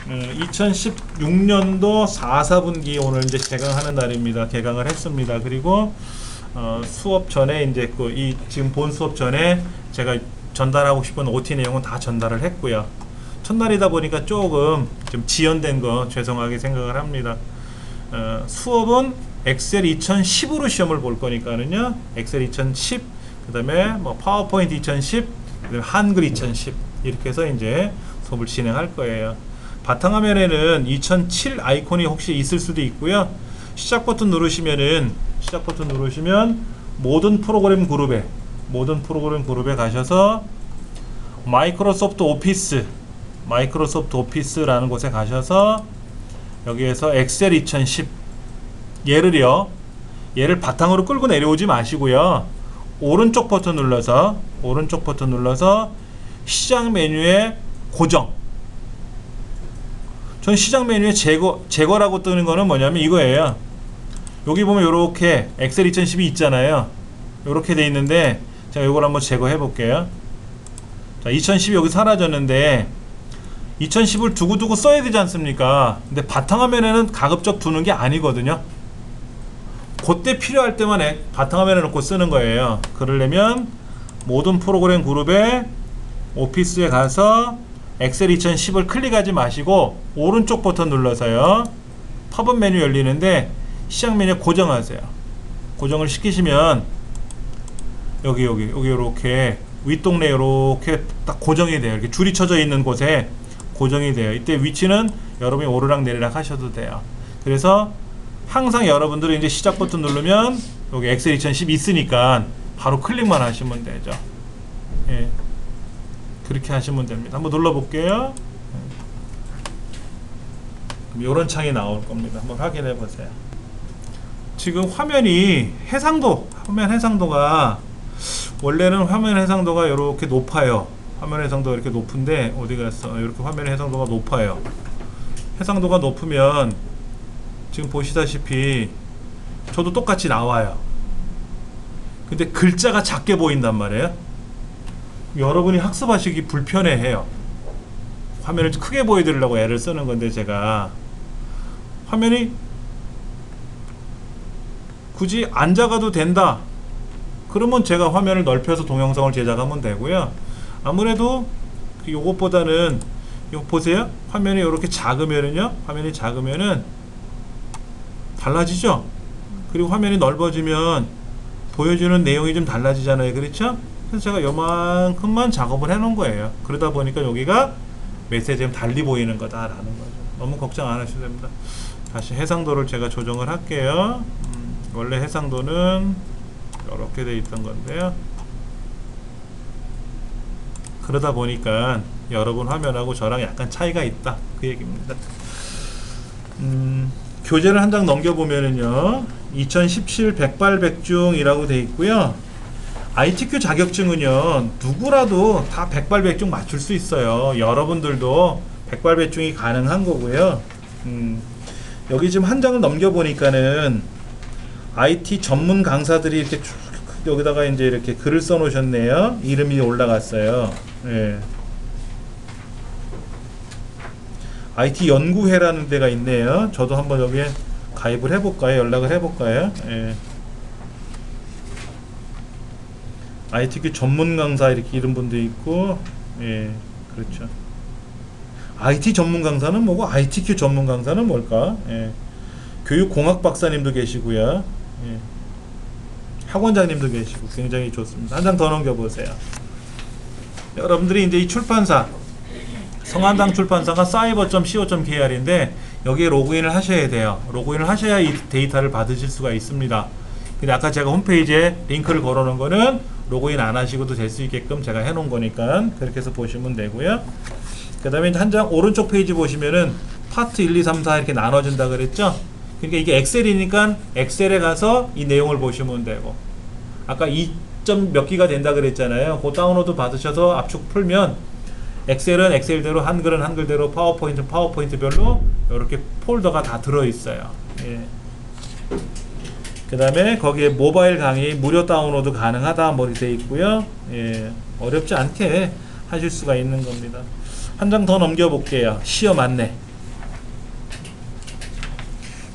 2016년도 4분기 오늘 이제 개강하는 날입니다. 개강을 했습니다. 그리고 수업 전에 이제 이 지금 본 수업 전에 제가 전달하고 싶은 OT 내용은 다 전달을 했고요. 첫날이다 보니까 조금 좀 지연된 거 죄송하게 생각을 합니다. 수업은 엑셀 2010으로 시험을 볼 거니까는요. 엑셀 2010, 그 다음에 뭐 파워포인트 2010, 그 다음에 한글 2010 이렇게 해서 이제 수업을 진행할 거예요. 바탕화면에는 2007 아이콘이 혹시 있을 수도 있고요. 시작 버튼 누르시면 모든 프로그램 그룹에 가셔서 마이크로소프트 오피스라는 곳에 가셔서 여기에서 엑셀 2010 얘를 바탕으로 끌고 내려오지 마시고요. 오른쪽 버튼 눌러서 시작 메뉴에 고정. 전 시작 메뉴에 제거라고 뜨는 거는 뭐냐면 이거예요. 여기 보면 이렇게 엑셀 2010이 있잖아요. 이렇게 돼 있는데 제가 이걸 한번 제거해 볼게요. 자, 2010이 여기 사라졌는데 2010을 두고두고 써야 되지 않습니까? 근데 바탕화면에는 가급적 두는 게 아니거든요. 그때 필요할 때만 바탕화면에 놓고 쓰는 거예요. 그러려면 모든 프로그램 그룹에 오피스에 가서 엑셀 2010을 클릭하지 마시고 오른쪽 버튼 눌러서요. 팝업 메뉴 열리는데 시작 메뉴 고정하세요. 고정을 시키시면 여기 이렇게 윗동네 이렇게 딱 고정이 돼요. 이렇게 줄이 쳐져 있는 곳에 고정이 돼요. 이때 위치는 여러분이 오르락 내리락 하셔도 돼요. 그래서 항상 여러분들은 이제 시작 버튼 누르면 여기 엑셀 2010 있으니까 바로 클릭만 하시면 되죠. 예. 그렇게 하시면 됩니다. 한번 눌러볼게요. 이런 창이 나올 겁니다. 한번 확인해 보세요. 지금 화면 해상도가 원래는 화면 해상도가 이렇게 높아요. 화면 해상도가 이렇게 높은데 어디 갔어? 이렇게 화면 해상도가 높아요. 해상도가 높으면 지금 보시다시피 저도 똑같이 나와요. 근데 글자가 작게 보인단 말이에요. 여러분이 학습하시기 불편해해요. 화면을 크게 보여드리려고 애를 쓰는 건데 제가 화면이 굳이 안 작아도 된다. 그러면 제가 화면을 넓혀서 동영상을 제작하면 되고요. 아무래도 요것보다는 이거 보세요. 화면이 이렇게 작으면은요. 화면이 작으면은 달라지죠. 그리고 화면이 넓어지면 보여주는 내용이 좀 달라지잖아요. 그렇죠? 그래서 제가 요만큼만 작업을 해 놓은 거예요. 그러다 보니까 여기가 메시지가 달리 보이는 거다라는 거죠. 너무 걱정 안 하셔도 됩니다. 다시 해상도를 제가 조정을 할게요. 원래 해상도는 이렇게 돼 있던 건데요. 그러다 보니까 여러분 화면하고 저랑 약간 차이가 있다. 그 얘기입니다. 교재를 한 장 넘겨보면은요. 2017 백발백중이라고 돼 있고요. ITQ 자격증은요. 누구라도 다 백발백중 맞출 수 있어요. 여러분들도 백발백중이 가능한 거고요. 여기 지금 한 장을 넘겨보니까는 IT 전문 강사들이 이렇게 쭉 여기다가 이제 이렇게 글을 써 놓으셨네요. 이름이 올라갔어요. 예. IT 연구회라는 데가 있네요. 저도 한번 여기에 가입을 해볼까요? 연락을 해볼까요? 예. ITQ 전문 강사 이렇게 이런 분도 있고, 예, 그렇죠. IT 전문 강사는 뭐고, ITQ 전문 강사는 뭘까? 예. 교육공학 박사님도 계시고요. 예. 학원장님도 계시고 굉장히 좋습니다. 한 장 더 넘겨보세요. 여러분들이 이제 이 출판사 성한당 출판사가 cyber.co.kr인데 여기에 로그인을 하셔야 돼요. 로그인을 하셔야 이 데이터를 받으실 수가 있습니다. 근데 아까 제가 홈페이지에 링크를 걸어 놓은 거는 로그인 안 하시고도 될 수 있게끔 제가 해 놓은 거니까 그렇게 해서 보시면 되고요. 그 다음에 한 장 오른쪽 페이지 보시면은 파트 1, 2, 3, 4 이렇게 나눠진다 그랬죠. 그러니까 이게 엑셀이니까 엑셀에 가서 이 내용을 보시면 되고, 아까 2점 몇 기가 된다 그랬잖아요. 그 다운로드 받으셔서 압축 풀면 엑셀은 엑셀대로, 한글은 한글대로, 파워포인트는 파워포인트별로 이렇게 폴더가 다 들어있어요. 예. 그 다음에 거기에 모바일 강의 무료 다운로드 가능하다 뭐 이렇게 되어 있고요. 예. 어렵지 않게 하실 수가 있는 겁니다. 한 장 더 넘겨 볼게요. 시험 안내.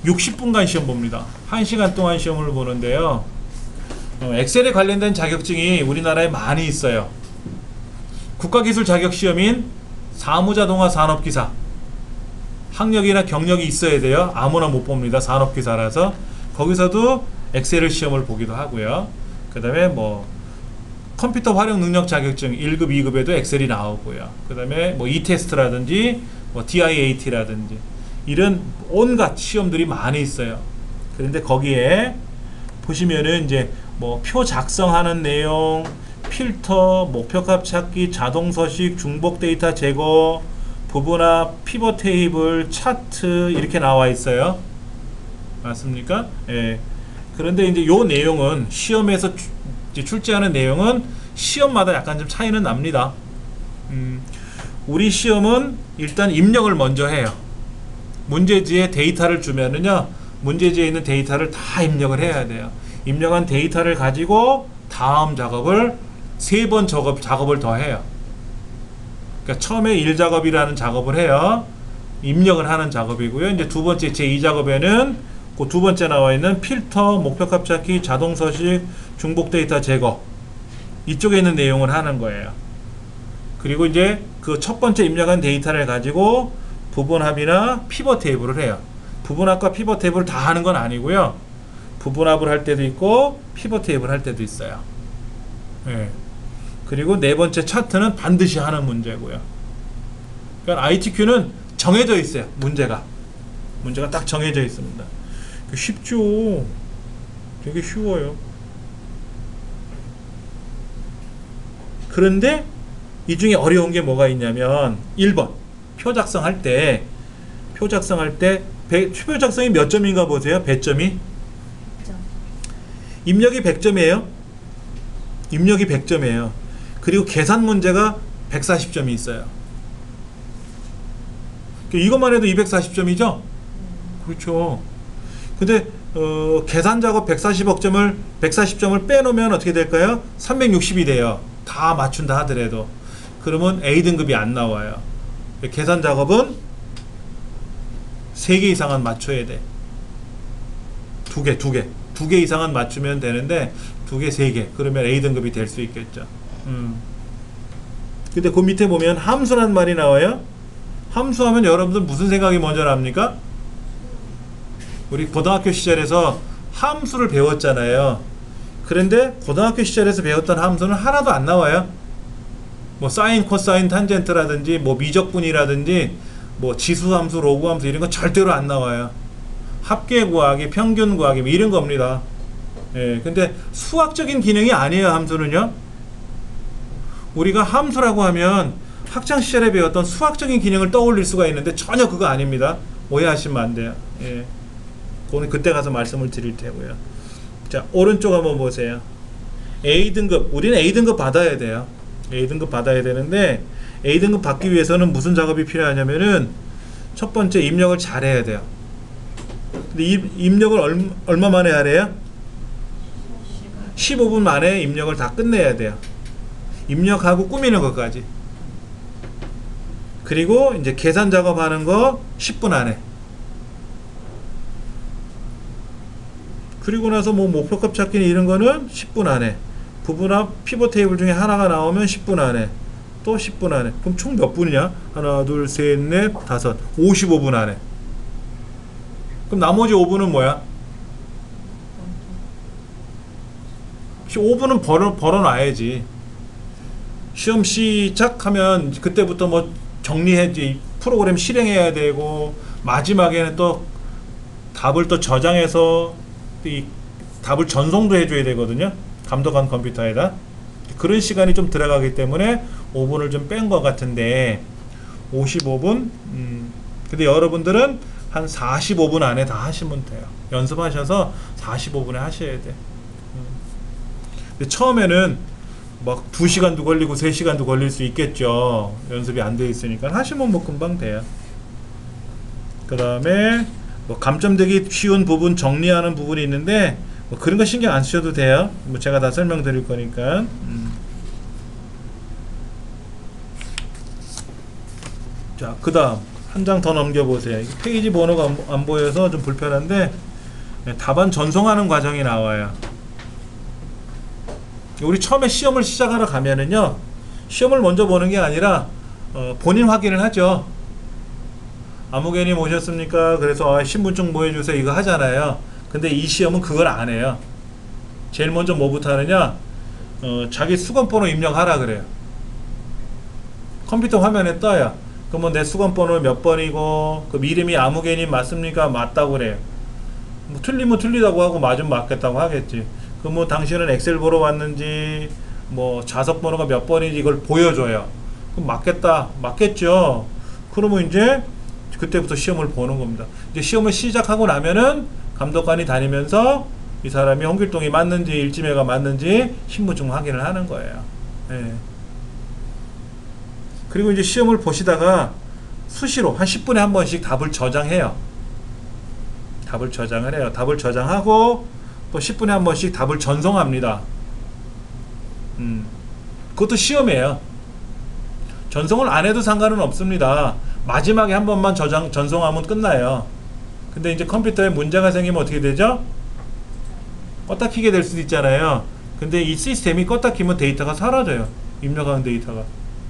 60분간 시험 봅니다. 1시간 동안 시험을 보는데요. 엑셀에 관련된 자격증이 우리나라에 많이 있어요. 국가기술 자격시험인 사무자동화 산업기사, 학력이나 경력이 있어야 돼요. 아무나 못 봅니다. 산업기사라서. 거기서도 엑셀 시험을 보기도 하고요. 그 다음에 뭐 컴퓨터 활용 능력 자격증 1급, 2급에도 엑셀이 나오고요. 그 다음에 뭐 E테스트라든지 뭐 DIAT라든지 이런 온갖 시험들이 많이 있어요. 그런데 거기에 보시면은 이제 뭐 표 작성하는 내용, 필터, 목표값 찾기, 자동 서식, 중복 데이터 제거, 부분합, 피벗 테이블, 차트 이렇게 나와 있어요. 맞습니까? 예. 그런데 이제 요 내용은 시험에서 출제하는 내용은 시험마다 약간 좀 차이는 납니다. 우리 시험은 일단 입력을 먼저 해요. 문제지에 데이터를 주면은요, 문제지에 있는 데이터를 다 입력을 해야 돼요. 입력한 데이터를 가지고 다음 작업을 3번 작업을 더 해요. 그러니까 처음에 1작업이라는 작업을 해요. 입력을 하는 작업이고요. 이제 두 번째 제2작업에는 그 두 번째 나와 있는 필터, 목표값 찾기, 자동 서식, 중복 데이터 제거 이쪽에 있는 내용을 하는 거예요. 그리고 이제 그 첫 번째 입력한 데이터를 가지고 부분합이나 피벗 테이블을 해요. 부분합과 피벗 테이블을 다 하는 건 아니고요. 부분합을 할 때도 있고 피벗 테이블 할 때도 있어요. 예. 그리고 네 번째 차트는 반드시 하는 문제고요. 그러니까 ITQ는 정해져 있어요. 문제가 딱 정해져 있습니다. 쉽죠. 되게 쉬워요. 그런데 이 중에 어려운 게 뭐가 있냐면 1번 표 작성할 때 표 작성이 몇 점인가 보세요. 배점이 입력이 100점이에요. 입력이 100점이에요. 그리고 계산 문제가 140점이 있어요. 이것만 해도 240점이죠? 그렇죠. 근데 계산 작업 140점을 빼놓으면 어떻게 될까요? 360이 돼요. 다 맞춘다 하더라도. 그러면 A등급이 안 나와요. 계산 작업은 3개 이상은 맞춰야 돼. 2개 이상은 맞추면 되는데 2개, 3개. 그러면 A등급이 될 수 있겠죠. 근데 그 밑에 보면 함수란 말이 나와요. 함수하면 여러분들 무슨 생각이 먼저 납니까? 우리 고등학교 시절에서 함수를 배웠잖아요. 그런데 고등학교 시절에서 배웠던 함수는 하나도 안 나와요. 뭐 사인, 코사인, 탄젠트라든지 뭐 미적분이라든지 뭐 지수함수, 로그함수 이런 거 절대로 안 나와요. 합계 구하기, 평균 구하기 뭐 이런 겁니다. 예, 근데 수학적인 기능이 아니에요. 함수는요. 우리가 함수라고 하면 학창 시절에 배웠던 수학적인 기능을 떠올릴 수가 있는데 전혀 그거 아닙니다. 오해하시면 안 돼요. 예. 그거는 그때 가서 말씀을 드릴 테고요. 자, 오른쪽 한번 보세요. A등급, 우리는 A등급 받아야 돼요. A등급 받아야 되는데 A등급 받기 위해서는 무슨 작업이 필요하냐면은 첫 번째 입력을 잘 해야 돼요. 근데 입력을 얼마 만에 하래요? 15분 만에 입력을 다 끝내야 돼요. 입력하고 꾸미는 것까지. 그리고 이제 계산 작업하는 거 10분 안에. 그리고 나서 뭐 목표값 찾기는 이런 거는 10분 안에. 부분합 피벗 테이블 중에 하나가 나오면 10분 안에. 또 10분 안에. 그럼 총 몇 분이냐? 하나, 둘, 셋, 넷, 다섯. 55분 안에. 그럼 나머지 5분은 뭐야? 5분은 벌어놔야지. 시험 시작하면 그때부터 뭐 정리해야지. 프로그램 실행해야 되고 마지막에는 또 답을 또 저장해서 이 답을 전송도 해줘야 되거든요. 감독한 컴퓨터에다. 그런 시간이 좀 들어가기 때문에 5분을 좀 뺀 것 같은데 55분? 근데 여러분들은 한 45분 안에 다 하시면 돼요. 연습하셔서 45분에 하셔야 돼. 근데 처음에는 막 2시간도 걸리고 3시간도 걸릴 수 있겠죠. 연습이 안 돼 있으니까 하시면 뭐 금방 돼요. 그 다음에 뭐 감점되기 쉬운 부분 정리하는 부분이 있는데 뭐 그런 거 신경 안 쓰셔도 돼요. 뭐 제가 다 설명드릴 거니까. 자, 그 다음 한 장 더 넘겨보세요. 페이지 번호가 안 보여서 좀 불편한데 답안 전송하는 과정이 나와요. 우리 처음에 시험을 시작하러 가면은요, 시험을 먼저 보는 게 아니라 본인 확인을 하죠. 아무개님 오셨습니까? 그래서 신분증 보여주세요 이거 하잖아요. 근데 이 시험은 그걸 안 해요. 제일 먼저 뭐부터 하느냐, 자기 수건번호 입력하라 그래요. 컴퓨터 화면에 떠요. 그러면 내 수건번호 몇 번이고 그 이름이 아무개님 맞습니까? 맞다고 그래요. 뭐 틀리면 틀리다고 하고 맞으면 맞겠다고 하겠지. 그럼 뭐 당신은 엑셀 보러 왔는지 뭐 좌석 번호가 몇 번인지 이걸 보여줘요. 그럼 맞겠다, 맞겠죠. 그러면 이제 그때부터 시험을 보는 겁니다. 이제 시험을 시작하고 나면은 감독관이 다니면서 이 사람이 홍길동이 맞는지 일지매가 맞는지 신분증 확인을 하는 거예요. 예. 그리고 이제 시험을 보시다가 수시로 한 10분에 한 번씩 답을 저장해요. 답을 저장을 해요. 답을 저장하고 또 10분에 한 번씩 답을 전송합니다. 그것도 시험이에요. 전송을 안 해도 상관은 없습니다. 마지막에 한 번만 전송하면 끝나요. 근데 이제 컴퓨터에 문제가 생기면 어떻게 되죠? 껐다 키게 될 수도 있잖아요. 근데 이 시스템이 껐다 키면 데이터가 사라져요. 입력하는 데이터가.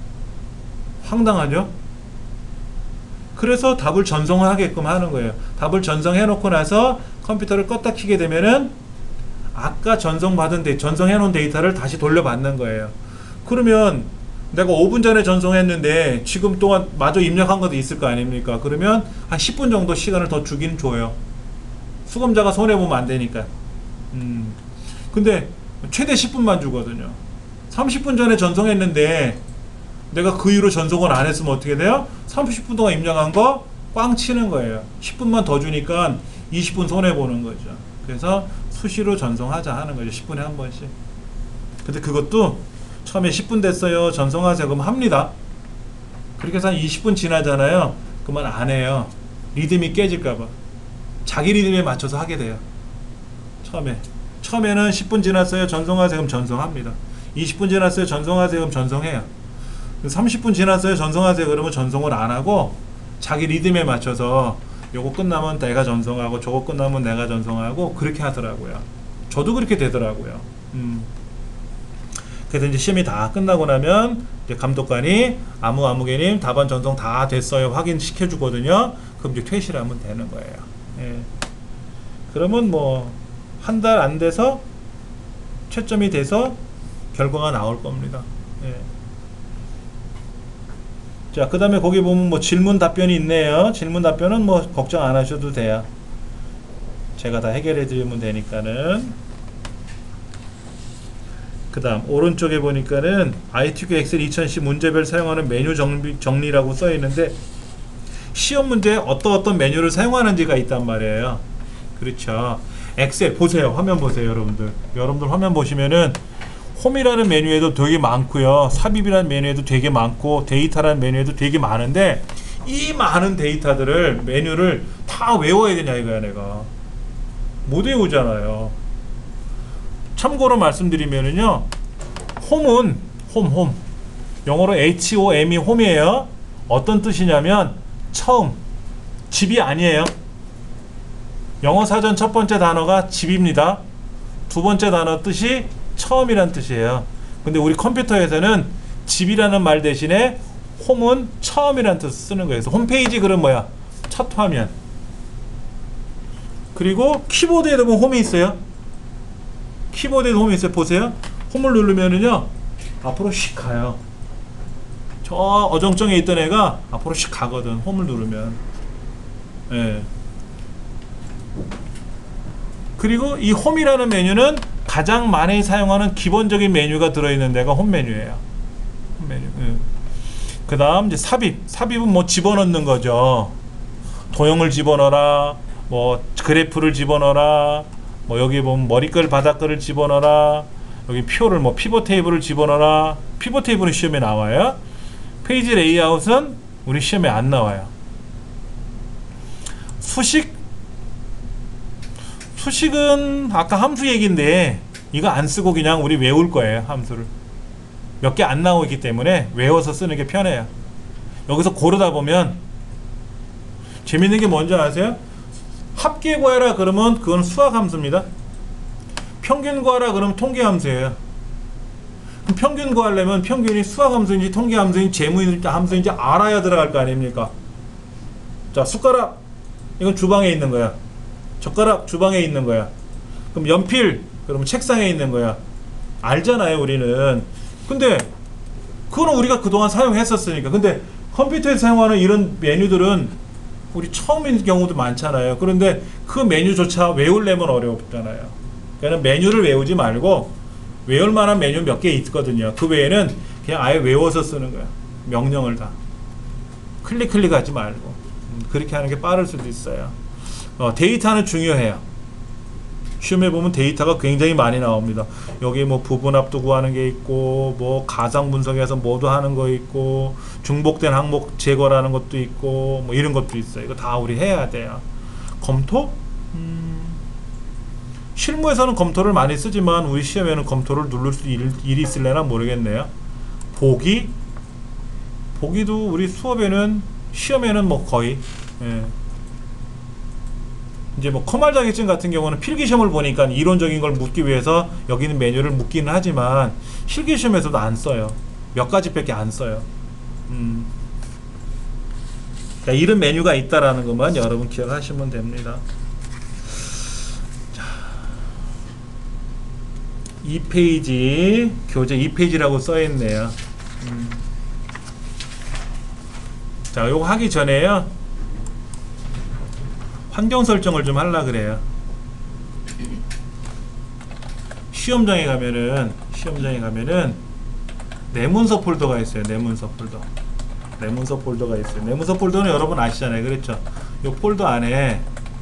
황당하죠? 그래서 답을 전송을 하게끔 하는 거예요. 답을 전송해 놓고 나서 컴퓨터를 껐다 키게 되면은 아까 전송해 놓은 데이터를 다시 돌려받는 거예요. 그러면 내가 5분 전에 전송했는데 지금 동안 마저 입력한 것도 있을 거 아닙니까? 그러면 한 10분 정도 시간을 더 주긴 줘요. 수검자가 손해보면 안 되니까. 근데 최대 10분만 주거든요. 30분 전에 전송했는데 내가 그 이후로 전송을 안 했으면 어떻게 돼요? 30분 동안 입력한 거 꽝 치는 거예요. 10분만 더 주니까 20분 손해보는 거죠. 그래서 수시로 전송하자 하는 거죠. 10분에 한 번씩. 근데 그것도 처음에 10분 됐어요 전송하세요 그럼 합니다. 그렇게 해서 한 20분 지나잖아요. 그러면 안 해요. 리듬이 깨질까봐. 자기 리듬에 맞춰서 하게 돼요. 처음에는 10분 지났어요 전송하세요 그럼 전송합니다. 20분 지났어요 전송하세요 그럼 전송해요. 30분 지났어요 전송하세요 그러면 전송을 안 하고 자기 리듬에 맞춰서 요거 끝나면 내가 전송하고 저거 끝나면 내가 전송하고 그렇게 하더라고요. 저도 그렇게 되더라고요. 그래서 이제 시험이 다 끝나고 나면 이제 감독관이 아무개님 답안 전송 다 됐어요 확인시켜 주거든요. 그럼 이제 퇴실을 하면 되는 거예요. 예. 그러면 뭐 한 달 안 돼서 채점이 돼서 결과가 나올 겁니다. 예. 자, 그 다음에 거기 보면 뭐 질문 답변이 있네요. 질문 답변은 뭐 걱정 안 하셔도 돼요. 제가 다 해결해 드리면 되니까는. 그 다음 오른쪽에 보니까는 ITQ 엑셀 2010 문제별 사용하는 메뉴 정리라고 써 있는데 시험 문제에 어떤 메뉴를 사용하는지가 있단 말이에요. 그렇죠. 엑셀 보세요. 화면 보세요. 여러분들 화면 보시면은 홈이라는 메뉴에도 되게 많고요. 삽입이라는 메뉴에도 되게 많고 데이터라는 메뉴에도 되게 많은데 이 많은 데이터들을 메뉴를 다 외워야 되냐 이거야. 내가 못 외우잖아요. 참고로 말씀드리면은요, 홈은 홈 영어로 HOM이 홈이에요. 어떤 뜻이냐면 처음, 집이 아니에요. 영어 사전 첫 번째 단어가 집입니다. 두 번째 단어 뜻이 처음이란 뜻이에요. 근데 우리 컴퓨터에서는 집이라는 말 대신에 홈은 처음이라는 뜻을 쓰는 거예요. 그래서 홈페이지 그럼 뭐야? 첫 화면. 그리고 키보드에도 보면 홈이 있어요. 키보드에도 홈이 있어요. 보세요. 홈을 누르면은요 앞으로 씩 가요. 저 어정쩡해 있던 애가 앞으로 씩 가거든. 홈을 누르면. 예. 그리고 이 홈이라는 메뉴는 가장 많이 사용하는 기본적인 메뉴가 들어있는 데가 홈 메뉴예요. 홈 메뉴. 예. 그 다음 이제 삽입은 뭐 집어넣는 거죠. 도형을 집어넣어라, 뭐 그래프를 집어넣어라, 뭐 여기 보면 머리글 바닥글을 집어넣어라, 여기 표를 뭐 피벗 테이블을 집어넣어라. 피벗 테이블은 시험에 나와요. 페이지 레이아웃은 우리 시험에 안 나와요. 수식은 아까 함수 얘기인데 이거 안 쓰고 그냥 우리 외울 거예요. 함수를 몇 개 안 나오기 때문에 외워서 쓰는 게 편해요. 여기서 고르다 보면 재밌는 게 뭔지 아세요? 합계 구하라 그러면 그건 수학 함수입니다. 평균 구하라 그러면 통계 함수예요. 그럼 평균 구하려면 평균이 수학 함수인지 통계 함수인지 재무 함수인지 알아야 들어갈 거 아닙니까? 자, 숟가락 이건 주방에 있는 거야. 젓가락 주방에 있는 거야. 그럼 연필 그러면 책상에 있는 거야. 알잖아요, 우리는. 근데 그거는 우리가 그동안 사용했었으니까. 근데 컴퓨터에서 사용하는 이런 메뉴들은 우리 처음인 경우도 많잖아요. 그런데 그 메뉴조차 외우려면 어렵잖아요. 그러니까 메뉴를 외우지 말고 외울 만한 메뉴 몇 개 있거든요. 그 외에는 그냥 아예 외워서 쓰는 거야. 명령을 다. 클릭하지 말고. 그렇게 하는 게 빠를 수도 있어요. 데이터는 중요해요. 시험에 보면 데이터가 굉장히 많이 나옵니다. 여기 뭐 부분합도 구하는 게 있고, 뭐 가상 분석해서 뭐도 하는 거 있고, 중복된 항목 제거라는 것도 있고, 뭐 이런 것도 있어요. 이거 다 우리 해야 돼요. 검토? 실무에서는 검토를 많이 쓰지만 우리 시험에는 검토를 누를 수 일이 있을래나 모르겠네요. 보기도 우리 수업에는 시험에는 뭐 거의 이제 뭐 커말 자격증 같은 경우는 필기시험을 보니까 이론적인 걸 묻기 위해서 여기 있는 메뉴를 묻기는 하지만 실기시험에서도 안 써요. 몇 가지밖에 안 써요. 자, 이런 메뉴가 있다라는 것만 여러분 기억하시면 됩니다. 자, 2페이지 교재 2페이지라고 써있네요. 자, 요거 하기 전에요, 환경 설정을 좀 하려 그래요. 시험장에 가면은 내문서 폴더가 있어요. 내문서 폴더가 있어요. 내문서 폴더는 여러분 아시잖아요. 그렇죠? 이 폴더 안에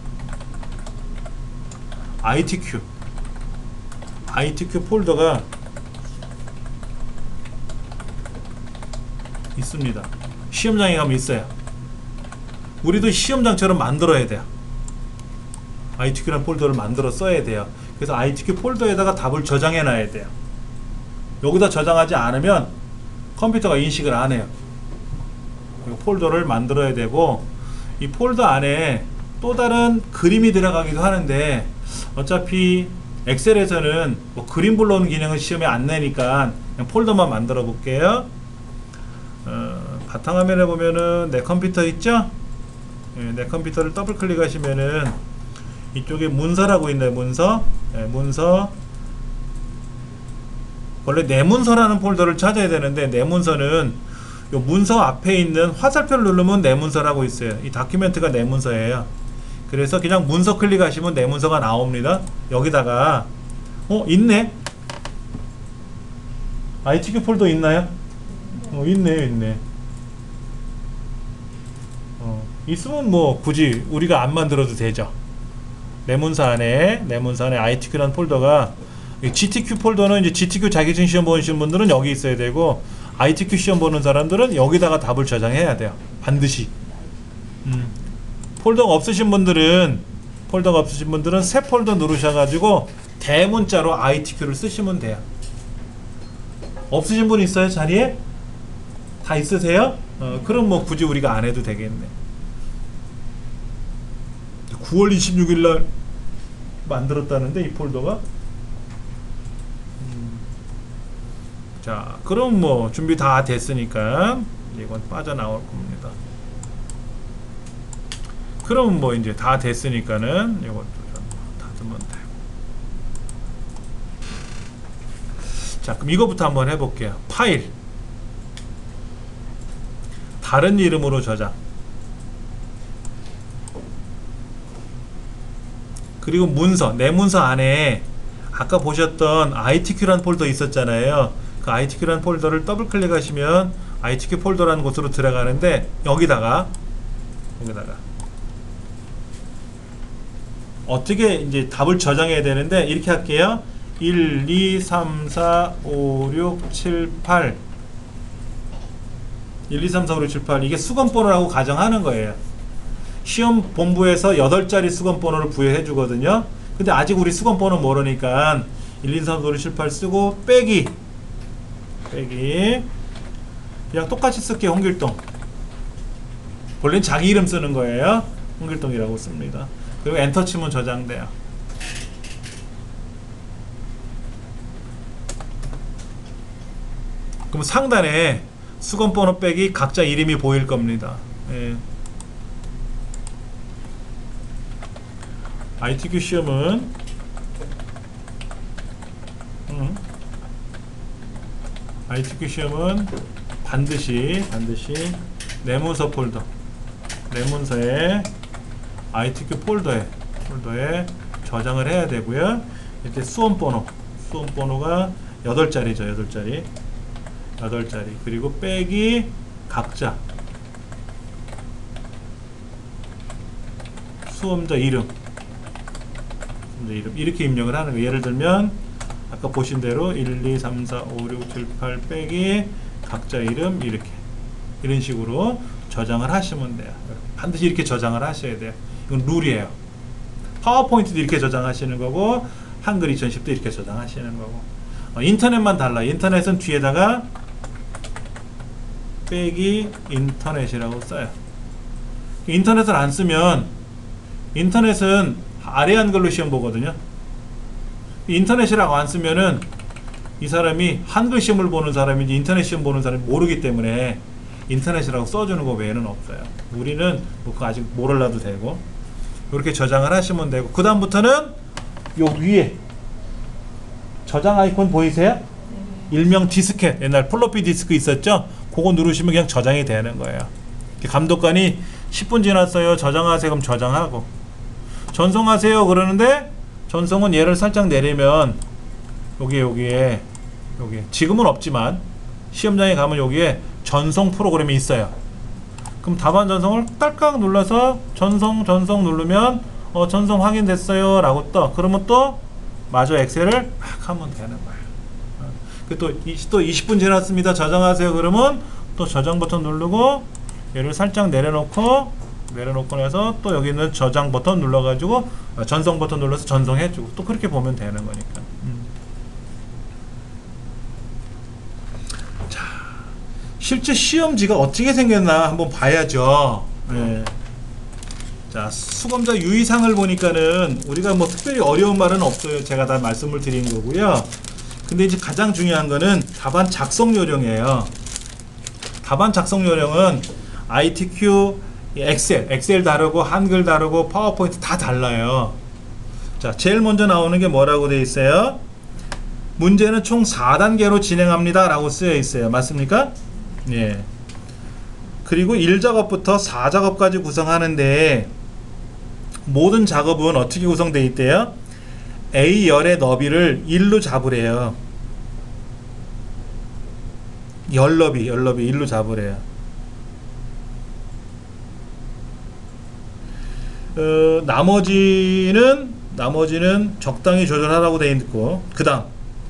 ITQ 폴더가 있습니다. 시험장에 가면 있어요. 우리도 시험장처럼 만들어야 돼요. ITQ라는 폴더를 만들어 써야 돼요. 그래서 ITQ 폴더에다가 답을 저장해 놔야 돼요. 여기다 저장하지 않으면 컴퓨터가 인식을 안 해요. 이 폴더를 만들어야 되고, 이 폴더 안에 또 다른 그림이 들어가기도 하는데 어차피 엑셀에서는 뭐 그림 불러오는 기능은 시험에 안 내니까 그냥 폴더만 만들어 볼게요. 바탕화면에 보면은 내 컴퓨터 있죠? 내 컴퓨터를 더블 클릭하시면은 이쪽에 문서라고 있네요. 문서. 원래 내문서라는 폴더를 찾아야 되는데, 내문서는 요 문서 앞에 있는 화살표를 누르면 내문서라고 있어요. 이 다큐멘트가 내문서예요. 그래서 그냥 문서 클릭하시면 내문서가 나옵니다. 여기다가 있네. ITQ 폴더 있나요? 있네. 있으면 뭐 굳이 우리가 안 만들어도 되죠. 내문서 안에 ITQ라는 폴더가, GTQ 폴더는 이제 GTQ 자격증 시험 보시는 분들은 여기 있어야 되고, ITQ 시험 보는 사람들은 여기다가 답을 저장해야 돼요. 반드시. 폴더가 없으신 분들은 새 폴더 누르셔가지고 대문자로 ITQ를 쓰시면 돼요. 없으신 분 있어요? 자리에? 다 있으세요? 그럼 뭐 굳이 우리가 안 해도 되겠네. 9월 26일날 만들었다는데 이 폴더가. 자, 그럼 뭐 준비 다 됐으니까 이건 빠져나올 겁니다. 그럼 뭐 이제 다 됐으니까는 이것도 좀 닫으면 되고. 자, 그럼 이거부터 한번 해볼게요. 파일, 다른 이름으로 저장, 그리고 문서, 내문서 안에 아까 보셨던 ITQ라는 폴더 있었잖아요. 그 ITQ라는 폴더를 더블 클릭하시면 ITQ 폴더라는 곳으로 들어가는데, 여기다가 어떻게 이제 답을 저장해야 되는데, 이렇게 할게요. 1, 2, 3, 4, 5, 6, 7, 8 1, 2, 3, 4, 5, 6, 7, 8 이게 수건번호라고 가정하는 거예요. 시험 본부에서 8자리 수건번호를 부여해 주거든요. 근데 아직 우리 수건번호 모르니까 1, 2, 3, 4, 5, 6, 7, 8 쓰고 빼기 그냥 똑같이 쓸게요. 홍길동 본래는 자기 이름 쓰는 거예요. 홍길동이라고 씁니다. 그리고 엔터 치면 저장돼요. 그럼 상단에 수건번호 빼기 각자 이름이 보일 겁니다. 예. ITQ 시험은 ITQ 시험은 반드시 내문서 내문서에 ITQ 폴더에 저장을 해야 되고요. 이렇게 수험번호가 8자리죠. 8자리. 그리고 빼기 각자 수험자 이름 이렇게 입력을 하는 거예요. 예를 들면 아까 보신 대로 1, 2, 3, 4, 5, 6, 7, 8 빼기 각자 이름 이런 식으로 저장을 하시면 돼요. 반드시 이렇게 저장을 하셔야 돼요. 이건 룰이에요. 파워포인트도 이렇게 저장하시는 거고 한글 2010도 이렇게 저장하시는 거고 인터넷만 달라요. 인터넷은 뒤에다가 빼기 인터넷이라고 써요. 인터넷을 안 쓰면 인터넷은 아래 한글로 시험 보거든요. 인터넷이라고 안 쓰면은 이 사람이 한글 시험을 보는 사람인지 인터넷 시험 보는 사람이 모르기 때문에 인터넷이라고 써주는 거 외에는 없어요. 우리는 뭐 그거 아직 모르려도 되고 이렇게 저장을 하시면 되고 그 다음부터는 요 위에 저장 아이콘 보이세요? 일명 디스켓 옛날 플로피 디스크 있었죠? 그거 누르시면 그냥 저장이 되는 거예요. 감독관이 10분 지났어요. 저장하세요. 그럼 저장하고 전송하세요. 그러는데 전송은 얘를 살짝 내리면 여기에 지금은 없지만 시험장에 가면 여기에 전송 프로그램이 있어요. 그럼 답안 전송을 딸깍 눌러서 전송 누르면 전송 확인됐어요 라고 떠. 그러면 또 마저 엑셀을 막 하면 되는 거예요. 또 20분 지났습니다. 저장하세요. 그러면 또 저장 버튼 누르고 얘를 살짝 내려놓고 나서 또 여기 있는 저장 버튼 눌러가지고 전송 버튼 눌러서 전송해주고 또 그렇게 보면 되는 거니까. 자, 실제 시험지가 어떻게 생겼나 한번 봐야죠. 네. 자, 수검자 유의사항을 보니까는 우리가 뭐 특별히 어려운 말은 없어요. 제가 다 말씀을 드린 거고요. 근데 이제 가장 중요한 거는 답안 작성 요령이에요. 답안 작성 요령은 ITQ, 엑셀 다르고 한글 다르고 파워포인트 다 달라요. 자, 제일 먼저 나오는 게 뭐라고 되어 있어요? 문제는 총 4단계로 진행합니다 라고 쓰여 있어요. 맞습니까? 예. 그리고 1작업부터 4작업까지 구성하는데 모든 작업은 어떻게 구성되어 있대요? A열의 너비를 1로 잡으래요. 열너비 1로 잡으래요. 나머지는 적당히 조절하라고 되어 있고 그 다음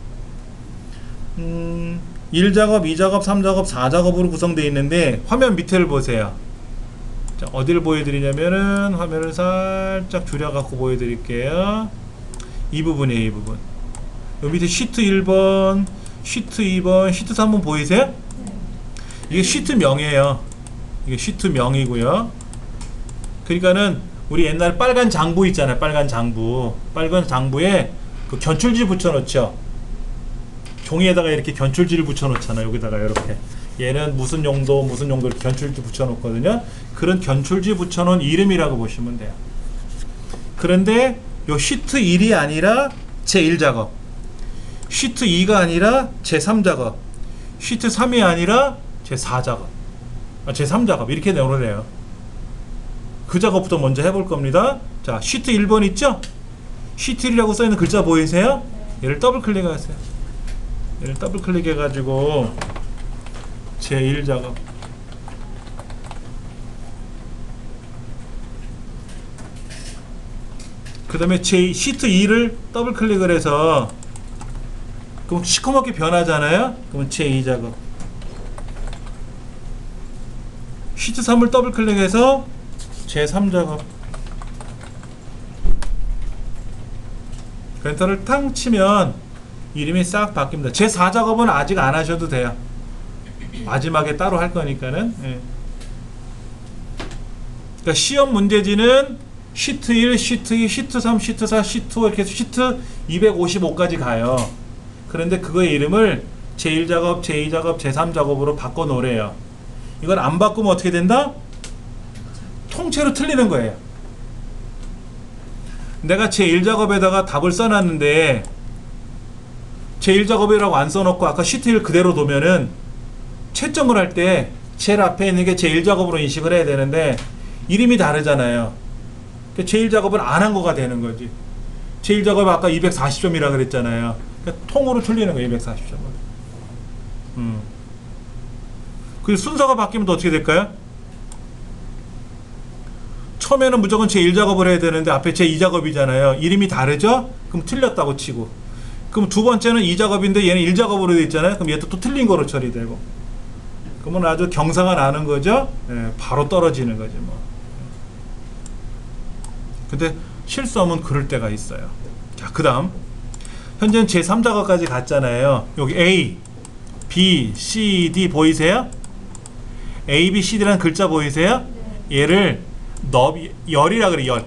1작업, 2작업, 3작업, 4작업으로 구성되어 있는데 화면 밑에를 보세요. 자, 어디를 보여드리냐면은 화면을 살짝 줄여갖고 보여드릴게요. 이 부분이에요. 이 부분. 여기 밑에 시트 1번, 시트 2번, 시트 3번 보이세요? 이게 시트명이에요. 이게 시트명이고요. 그러니까는 우리 옛날 빨간 장부 있잖아요. 빨간 장부에 그 견출지 붙여놓죠. 종이에다가 이렇게 견출지를 붙여놓잖아요. 여기다가 이렇게 얘는 무슨 용도 이렇게 견출지 붙여놓거든요. 그런 견출지 붙여놓은 이름이라고 보시면 돼요. 그런데 요 시트 1이 아니라 제1작업, 시트 2가 아니라 제3작업, 시트 3이 아니라 제4작업, 제3작업 이렇게 내놓으래요. 그 작업부터 먼저 해볼 겁니다. 자, 시트 1번 있죠? 시트 1이라고 써있는 글자 보이세요? 얘를 더블 클릭하세요. 얘를 더블 클릭해가지고 제1작업, 그 다음에 시트 2를 더블 클릭을 해서 그럼 시커멓게 변하잖아요. 그러면 제2작업, 시트 3을 더블 클릭해서 제3작업, 엔터를 탕 치면 이름이 싹 바뀝니다. 제4작업은 아직 안 하셔도 돼요. 마지막에 따로 할 거니까는. 예. 그러니까 시험 문제지는 시트 1, 시트 2, 시트 3, 시트 4, 시트 5 이렇게 해서 시트 255까지 가요. 그런데 그거의 이름을 제1작업, 제2작업, 제3작업으로 바꿔 놓으래요. 이걸 안 바꾸면 어떻게 된다? 통째로 틀리는 거예요. 내가 제1작업에다가 답을 써놨는데 제1작업이라고 안 써놓고 아까 시트 1 그대로 두면은 채점을 할 때 제일 앞에 있는 게 제1작업으로 인식을 해야 되는데 이름이 다르잖아요. 제1작업을 안 한 거가 되는 거지. 제1작업 아까 240점이라 그랬잖아요. 그러니까 통으로 틀리는 거예요. 240점을. 그 순서가 바뀌면 또 어떻게 될까요? 처음에는 무조건 제1작업을 해야 되는데 앞에 제2작업이잖아요. 이름이 다르죠? 그럼 틀렸다고 치고. 그럼 두 번째는 2작업인데 얘는 1작업으로 되어 있잖아요. 그럼 얘도 또 틀린 거로 처리되고. 그러면 아주 경사가 나는 거죠. 예, 바로 떨어지는 거지 뭐. 근데 실수하면 그럴 때가 있어요. 자, 그 다음 현재는 제3작업까지 갔잖아요. 여기 A, B, C, D 보이세요? A, B, C, D라는 글자 보이세요? 네. 얘를 열이라 그래. 열.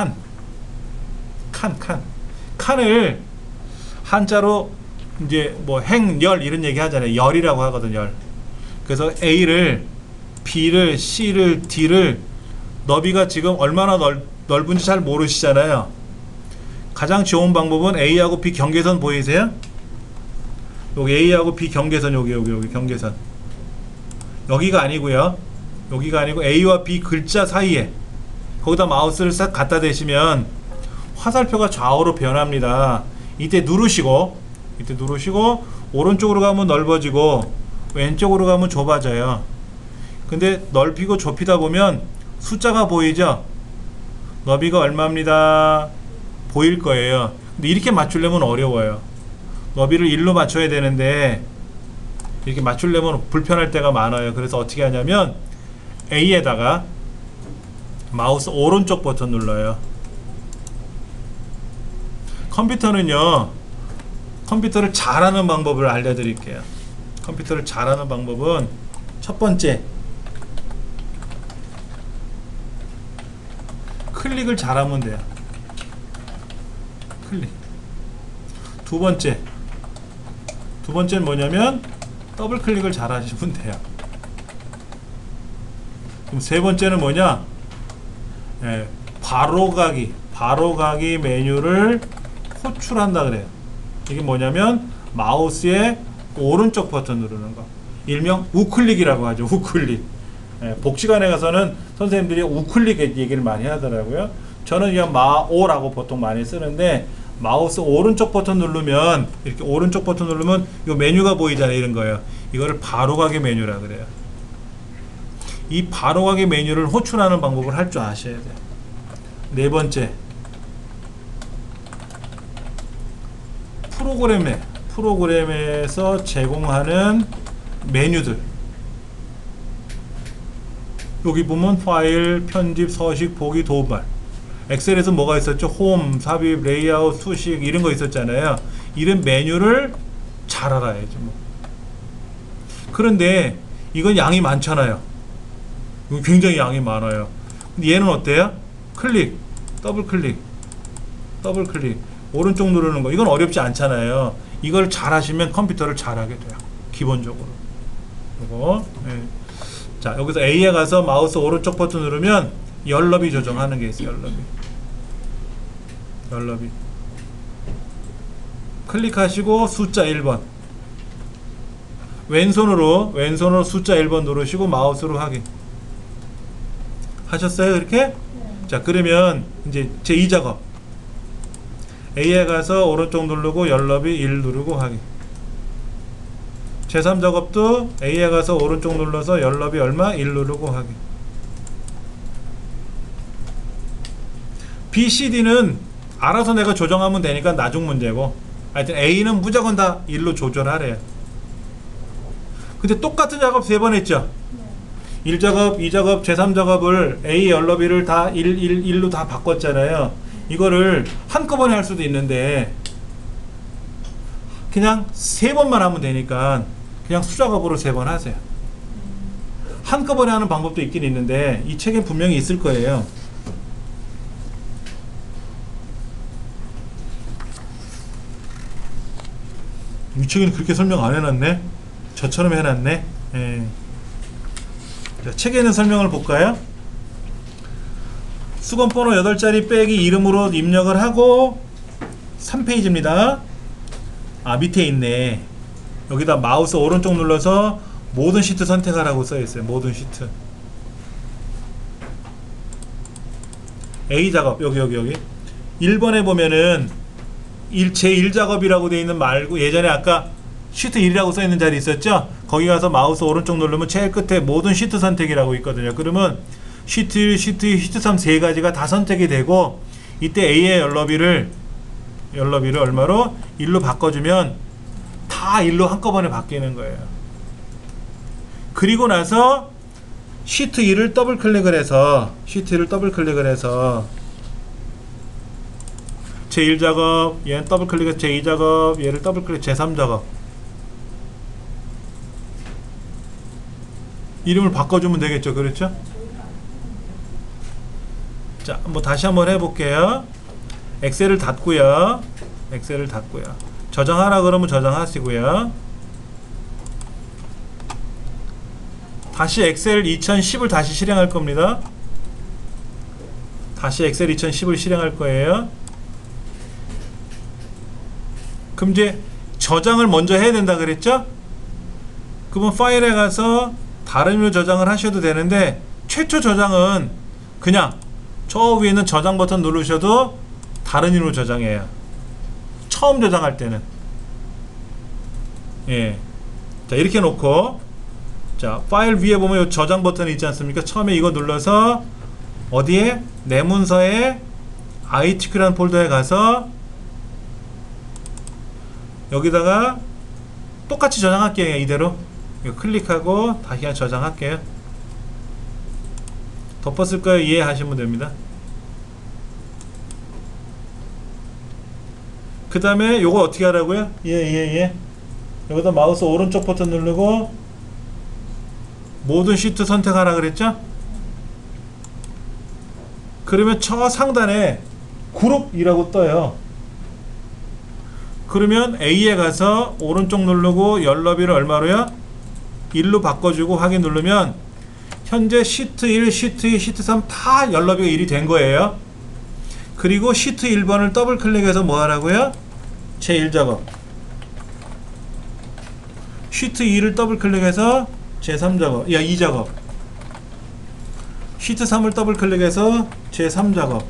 칸을 한자로 이제 뭐 행열 이런 얘기 하잖아요. 열이라고 하거든요. 열. 그래서 A를, B를, C를, D를 너비가 지금 얼마나 넓은지 잘 모르시잖아요. 가장 좋은 방법은 A하고 B 경계선 보이세요? 여기 A하고 B 경계선 여기 경계선. 여기가 아니고요. 여기가 아니고 A와 B 글자 사이에 거기다 마우스를 싹 갖다 대시면 화살표가 좌우로 변합니다. 이때 누르시고 오른쪽으로 가면 넓어지고 왼쪽으로 가면 좁아져요. 근데 넓히고 좁히다 보면 숫자가 보이죠? 너비가 얼마입니다. 보일 거예요. 근데 이렇게 맞추려면 어려워요. 너비를 1로 맞춰야 되는데 이렇게 맞추려면 불편할 때가 많아요. 그래서 어떻게 하냐면 A에다가 마우스 오른쪽 버튼 눌러요. 컴퓨터를 잘하는 방법을 알려드릴게요. 컴퓨터를 잘하는 방법은 첫 번째, 클릭을 잘하면 돼요. 클릭. 두 번째는 뭐냐면 더블 클릭을 잘 하시면 돼요. 그럼 세 번째는 뭐냐? 바로가기 메뉴를 호출한다 그래요. 이게 뭐냐면 마우스의 오른쪽 버튼 누르는 거. 일명 우클릭이라고 하죠. 우클릭. 복지관에 가서는 선생님들이 우클릭 얘기를 많이 하더라고요. 저는 그냥 마오라고 보통 많이 쓰는데 마우스 오른쪽 버튼 누르면 이렇게 오른쪽 버튼 누르면 이 메뉴가 보이잖아요. 이런 거예요. 이거를 바로가기 메뉴라 그래요. 이 바로가기 메뉴를 호출하는 방법을 할 줄 아셔야 돼요. 네 번째, 프로그램에서 제공하는 메뉴들. 여기 보면 파일, 편집, 서식, 보기, 도발. 엑셀에서 뭐가 있었죠? 홈, 삽입, 레이아웃, 수식 이런 거 있었잖아요. 이런 메뉴를 잘 알아야지 뭐. 그런데 이건 양이 많잖아요. 굉장히 양이 많아요. 근데 얘는 어때요? 클릭, 더블 클릭, 오른쪽 누르는 거. 이건 어렵지 않잖아요. 이걸 잘 하시면 컴퓨터를 잘하게 돼요. 기본적으로. 이거. 네. 자, 여기서 A에 가서 마우스 오른쪽 버튼 누르면 열너비 조정하는 게 있어요. 열너비. 클릭하시고 숫자 1번. 왼손으로 숫자 1번 누르시고 마우스로 확인. 하셨어요? 이렇게? 네. 자, 그러면 이제 제2작업. A에 가서 오른쪽 누르고 열너비 1 누르고 확인. 제3작업도 A에 가서 오른쪽 눌러서 열너비 얼마? 1 누르고 확인. B, C, D는 알아서 내가 조정하면 되니까 나중 문제고, 하여튼 A는 무조건 다 1로 조절하래요. 근데 똑같은 작업 3번 했죠? 1작업, 2작업, 제3작업을 A 열너비를 다 1로 다 바꿨잖아요. 이거를 한꺼번에 할 수도 있는데 그냥 3번만 하면 되니까 그냥 수작업으로 3번 하세요. 한꺼번에 하는 방법도 있긴 있는데 이 책에 분명히 있을 거예요. 이 책에는 그렇게 설명 안 해놨네. 저처럼 해놨네. 예. 자, 책에 있는 설명을 볼까요? 수건번호 8자리 빼기 이름으로 입력을 하고 3페이지입니다. 아, 밑에 있네. 여기다 마우스 오른쪽 눌러서 모든 시트 선택하라고 써있어요. 모든 시트. A 작업 여기 1번에 보면은 제1작업이라고 되어 있는 말고 예전에 아까 시트 1이라고 써있는 자리 있었죠? 거기 가서 마우스 오른쪽 누르면 제일 끝에 모든 시트 선택이라고 있거든요. 그러면 시트 1, 시트 2, 시트 3 세 가지가 다 선택이 되고 이때 A의 연러비를 얼마로? 1로 바꿔주면 다 1로 한꺼번에 바뀌는 거예요. 그리고 나서 시트 2를 더블 클릭을 해서 제1작업 얘는 더블 클릭해서 제2작업 얘를 더블 클릭 제3작업 이름을 바꿔주면 되겠죠. 그렇죠? 자, 다시 한번 해볼게요. 엑셀을 닫고요. 저장하라 그러면 저장하시고요. 다시 엑셀 2010을 다시 실행할 겁니다. 다시 엑셀 2010을 실행할 거예요. 그럼 이제 저장을 먼저 해야 된다 그랬죠? 그러면 파일에 가서 다른 이름으로 저장을 하셔도 되는데 최초 저장은 그냥 저 위에 있는 저장 버튼 누르셔도 다른 이름으로 저장해요. 처음 저장할 때는. 예. 자, 이렇게 놓고 자, 파일 위에 보면 이 저장 버튼이 있지 않습니까? 처음에 이거 눌러서 어디에? 내 문서에 ITQ라는 폴더에 가서 여기다가 똑같이 저장할게요. 이대로 이거 클릭하고 다시 그냥 저장할게요. 덮었을 거예요. 이해하시면 됩니다. 그 다음에 요거 어떻게 하라고요? 여기다 마우스 오른쪽 버튼 누르고 모든 시트 선택하라 그랬죠? 그러면 저 상단에 그룹이라고 떠요. 그러면 A에 가서 오른쪽 누르고 연러비를 얼마로요? 1로 바꿔주고 확인 누르면 현재 시트 1, 시트 2, 시트 3 다 연러비가 1이 된 거예요. 그리고 시트 1번을 더블 클릭해서 뭐 하라고요? 제1작업. 시트 2를 더블 클릭해서 제3작업. 2작업. 시트 3을 더블 클릭해서 제3작업.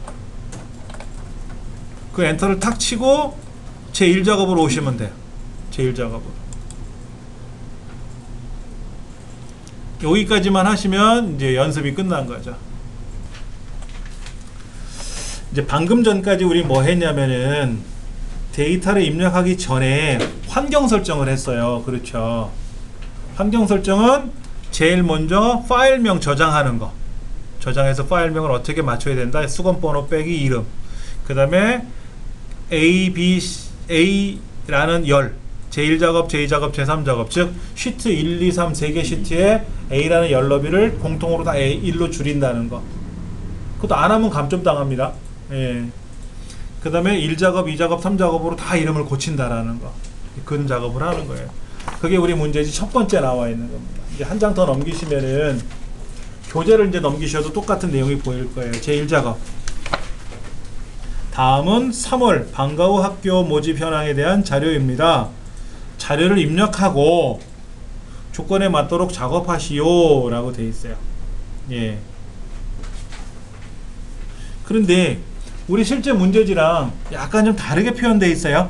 그 엔터를 탁 치고 제1작업으로 오시면 돼요. 제1작업으로. 여기까지만 하시면 이제 연습이 끝난 거죠. 이제 방금 전까지 우리 뭐 했냐면은 데이터를 입력하기 전에 환경 설정을 했어요. 그렇죠. 환경 설정은 제일 먼저 파일명 저장하는 거. 저장해서 파일명을 어떻게 맞춰야 된다. 수건번호 빼기 이름. 그 다음에 A, B, A라는 열. 제1작업, 제2작업, 제3작업. 즉 시트 1, 2, 3 3개 시트에 A라는 연러비를 공통으로 다 A1로 줄인다는 거. 그것도 안 하면 감점 당합니다. 예. 그 다음에 1작업, 2작업, 3작업으로 다 이름을 고친다라는 거. 근 작업을 하는 거예요. 그게 우리 문제지 첫 번째 나와 있는 겁니다. 이제 한 장 더 넘기시면은 교재를 이제 넘기셔도 똑같은 내용이 보일 거예요. 제1작업. 다음은 3월 방과 후 학교 모집 현황에 대한 자료입니다. 자료를 입력하고 조건에 맞도록 작업하시오 라고 되어 있어요. 예. 그런데 우리 실제 문제지랑 약간 좀 다르게 표현되어 있어요.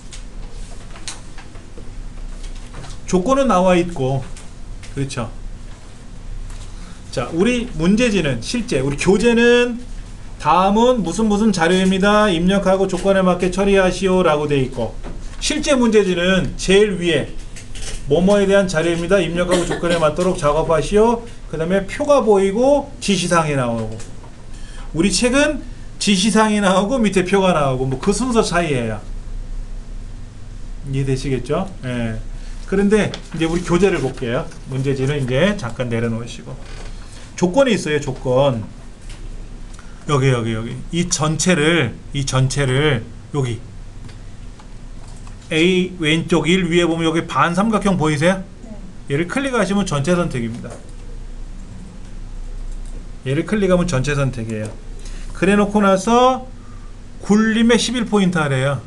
조건은 나와 있고, 그렇죠. 자, 우리 문제지는 실제 우리 교재는 다음은 무슨 자료입니다. 입력하고 조건에 맞게 처리하시오 라고 되어 있고, 실제 문제지는 제일 위에 뭐뭐에 대한 자료입니다. 입력하고 조건에 맞도록 작업하시오. 그 다음에 표가 보이고 지시사항이 나오고, 우리 책은 지시사항이 나오고 밑에 표가 나오고 뭐 그 순서 차이예요. 이해되시겠죠? 예. 그런데 이제 우리 교재를 볼게요. 문제지는 이제 잠깐 내려놓으시고 조건이 있어요. 조건. 여기 이 전체를 여기 A 왼쪽 1 위에 보면 여기 반삼각형 보이세요? 네. 얘를 클릭하시면 전체 선택입니다. 얘를 클릭하면 전체 선택이에요. 그래 놓고 나서 굴림에 11포인트 하래요.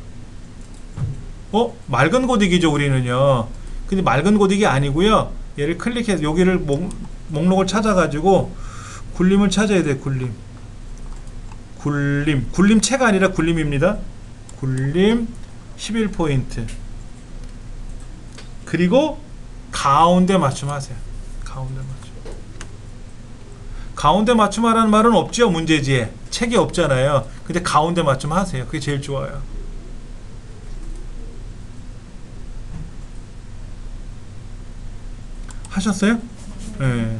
맑은 고딕이죠 우리는요. 근데 맑은 고딕이 아니고요. 얘를 클릭해서 여기를 목록을 찾아가지고 굴림을 찾아야 돼. 굴림체가 아니라 굴림입니다. 굴림 11포인트. 그리고 가운데 맞춤하세요. 가운데 맞춤하라는 말은 없죠. 문제지에 책이 없잖아요. 근데 가운데 맞춤하세요. 그게 제일 좋아요. 하셨어요? 네.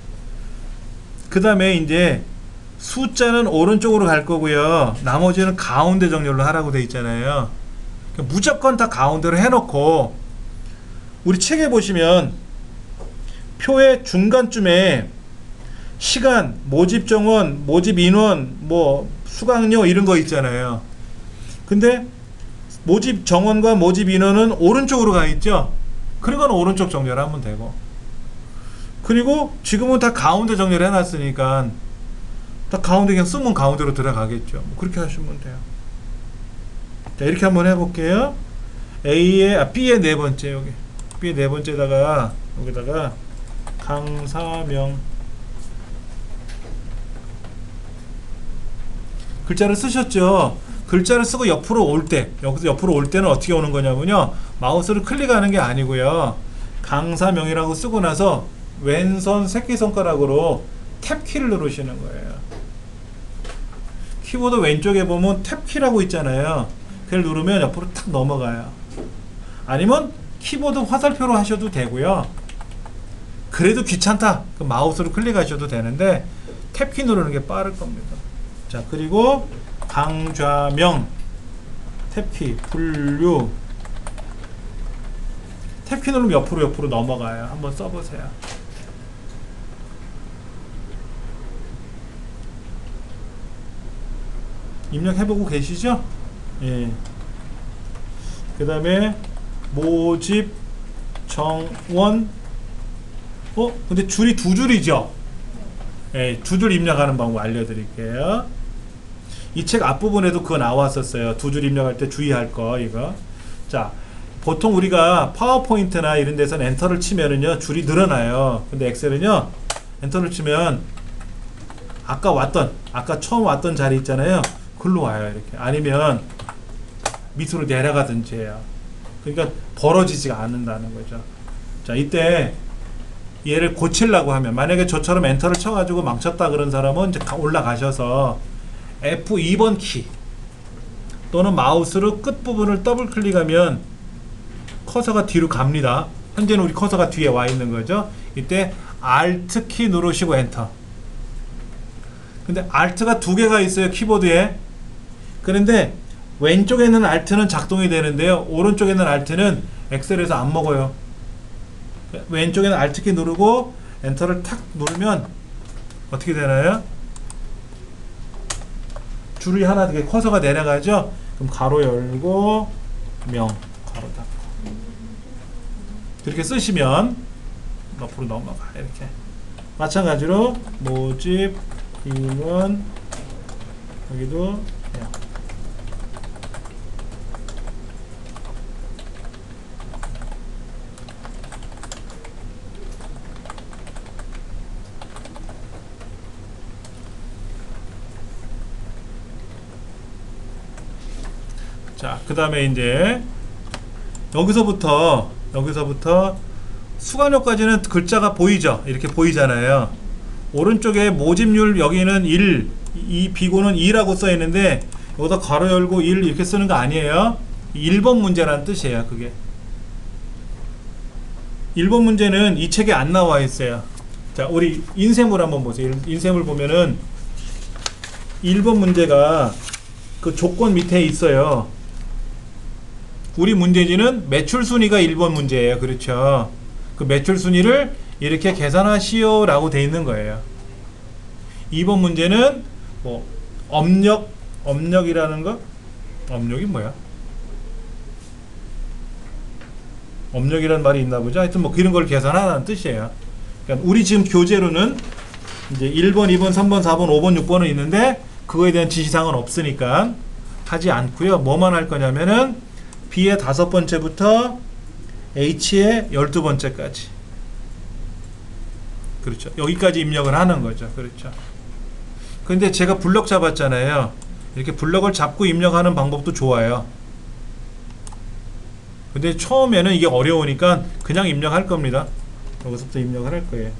그 다음에 이제 숫자는 오른쪽으로 갈 거고요. 나머지는 가운데 정렬로 하라고 돼 있잖아요. 그러니까 무조건 다 가운데로 해놓고 우리 책에 보시면 표의 중간쯤에 시간, 모집 정원, 모집 인원, 뭐 수강료 이런 거 있잖아요. 근데 모집 정원과 모집 인원은 오른쪽으로 가 있죠. 그러니까 오른쪽 정렬하면 되고, 그리고 지금은 다 가운데 정렬 해놨으니까 다 가운데 그냥 쓰면 가운데로 들어가겠죠. 뭐 그렇게 하시면 돼요. 자, 이렇게 한번 해볼게요. B의 네 번째, 여기 B의 네 번째다가 여기다가 강사명 글자를 쓰셨죠. 글자를 쓰고 옆으로 올 때, 여기서 옆으로 올 때는 어떻게 오는 거냐면요, 마우스를 클릭하는 게 아니고요, 강사명이라고 쓰고 나서 왼손 새끼손가락으로 탭키를 누르시는 거예요. 키보드 왼쪽에 보면 탭키라고 있잖아요. 그걸 누르면 옆으로 탁 넘어가요. 아니면 키보드 화살표로 하셔도 되고요. 그래도 귀찮다, 그 마우스로 클릭하셔도 되는데 탭키 누르는 게 빠를 겁니다. 자, 그리고 강좌명 탭키 분류, 탭키 누르면 옆으로 넘어가요. 한번 써보세요. 입력해보고 계시죠? 예. 그 다음에 모집 정원, 근데 줄이 두 줄이죠? 예, 두 줄 입력하는 방법 알려드릴게요. 이 책 앞부분에도 그거 나왔었어요. 두 줄 입력할 때 주의할 거, 이거. 자, 보통 우리가 파워포인트나 이런 데서는 엔터를 치면은요, 줄이 늘어나요. 근데 엑셀은요, 엔터를 치면 아까 처음 왔던 자리 있잖아요. 글로 와요, 이렇게. 아니면 밑으로 내려가든지 해요. 그러니까 벌어지지가 않는다는 거죠. 자, 이때 얘를 고치려고 하면, 만약에 저처럼 엔터를 쳐가지고 망쳤다 그런 사람은 이제 올라가셔서 F2번 키 또는 마우스로 끝부분을 더블 클릭하면 커서가 뒤로 갑니다. 현재는 우리 커서가 뒤에 와 있는 거죠. 이때 Alt 키 누르시고 엔터. 근데 Alt가 두 개가 있어요, 키보드에. 그런데 왼쪽에 있는 Alt는 작동이 되는데요, 오른쪽에 있는 Alt는 엑셀에서 안 먹어요. 왼쪽에는 Alt 키 누르고 엔터를 탁 누르면 어떻게 되나요? 줄이 하나 되게 커서가 내려가죠. 그럼 가로 열고 명 가로 닫고 그렇게 쓰시면 옆으로 넘어가. 이렇게 마찬가지로 모집 인원 여기도 명. 자, 그 다음에 이제 여기서부터 수강료까지는 글자가 보이죠? 이렇게 보이잖아요. 오른쪽에 모집률 여기는 1, 이 비고는 2라고 써 있는데 여기다 괄호 열고 1 이렇게 쓰는 거 아니에요. 1번 문제라는 뜻이에요. 그게 1번 문제는 이 책에 안 나와 있어요. 자, 우리 인쇄물 한번 보세요. 인쇄물 보면은 1번 문제가 그 조건 밑에 있어요. 우리 문제지는 매출 순위가 1번 문제예요. 그렇죠? 그 매출 순위를 이렇게 계산하시오 라고 돼 있는 거예요. 2번 문제는 뭐 업력이라는 거? 업력이 뭐야? 업력이라는 말이 있나 보죠. 하여튼 뭐 그런 걸 계산하라는 뜻이에요. 그러니까 우리 지금 교재로는 이제 1번, 2번, 3번, 4번, 5번, 6번은 있는데 그거에 대한 지시사항은 없으니까 하지 않고요. 뭐만 할 거냐면은 B의 5번째부터 H의 12번째까지. 그렇죠. 여기까지 입력을 하는 거죠. 그렇죠. 근데 제가 블럭 잡았잖아요. 이렇게 블럭을 잡고 입력하는 방법도 좋아요. 근데 처음에는 이게 어려우니까 그냥 입력할 겁니다. 여기서부터 입력을 할 거예요.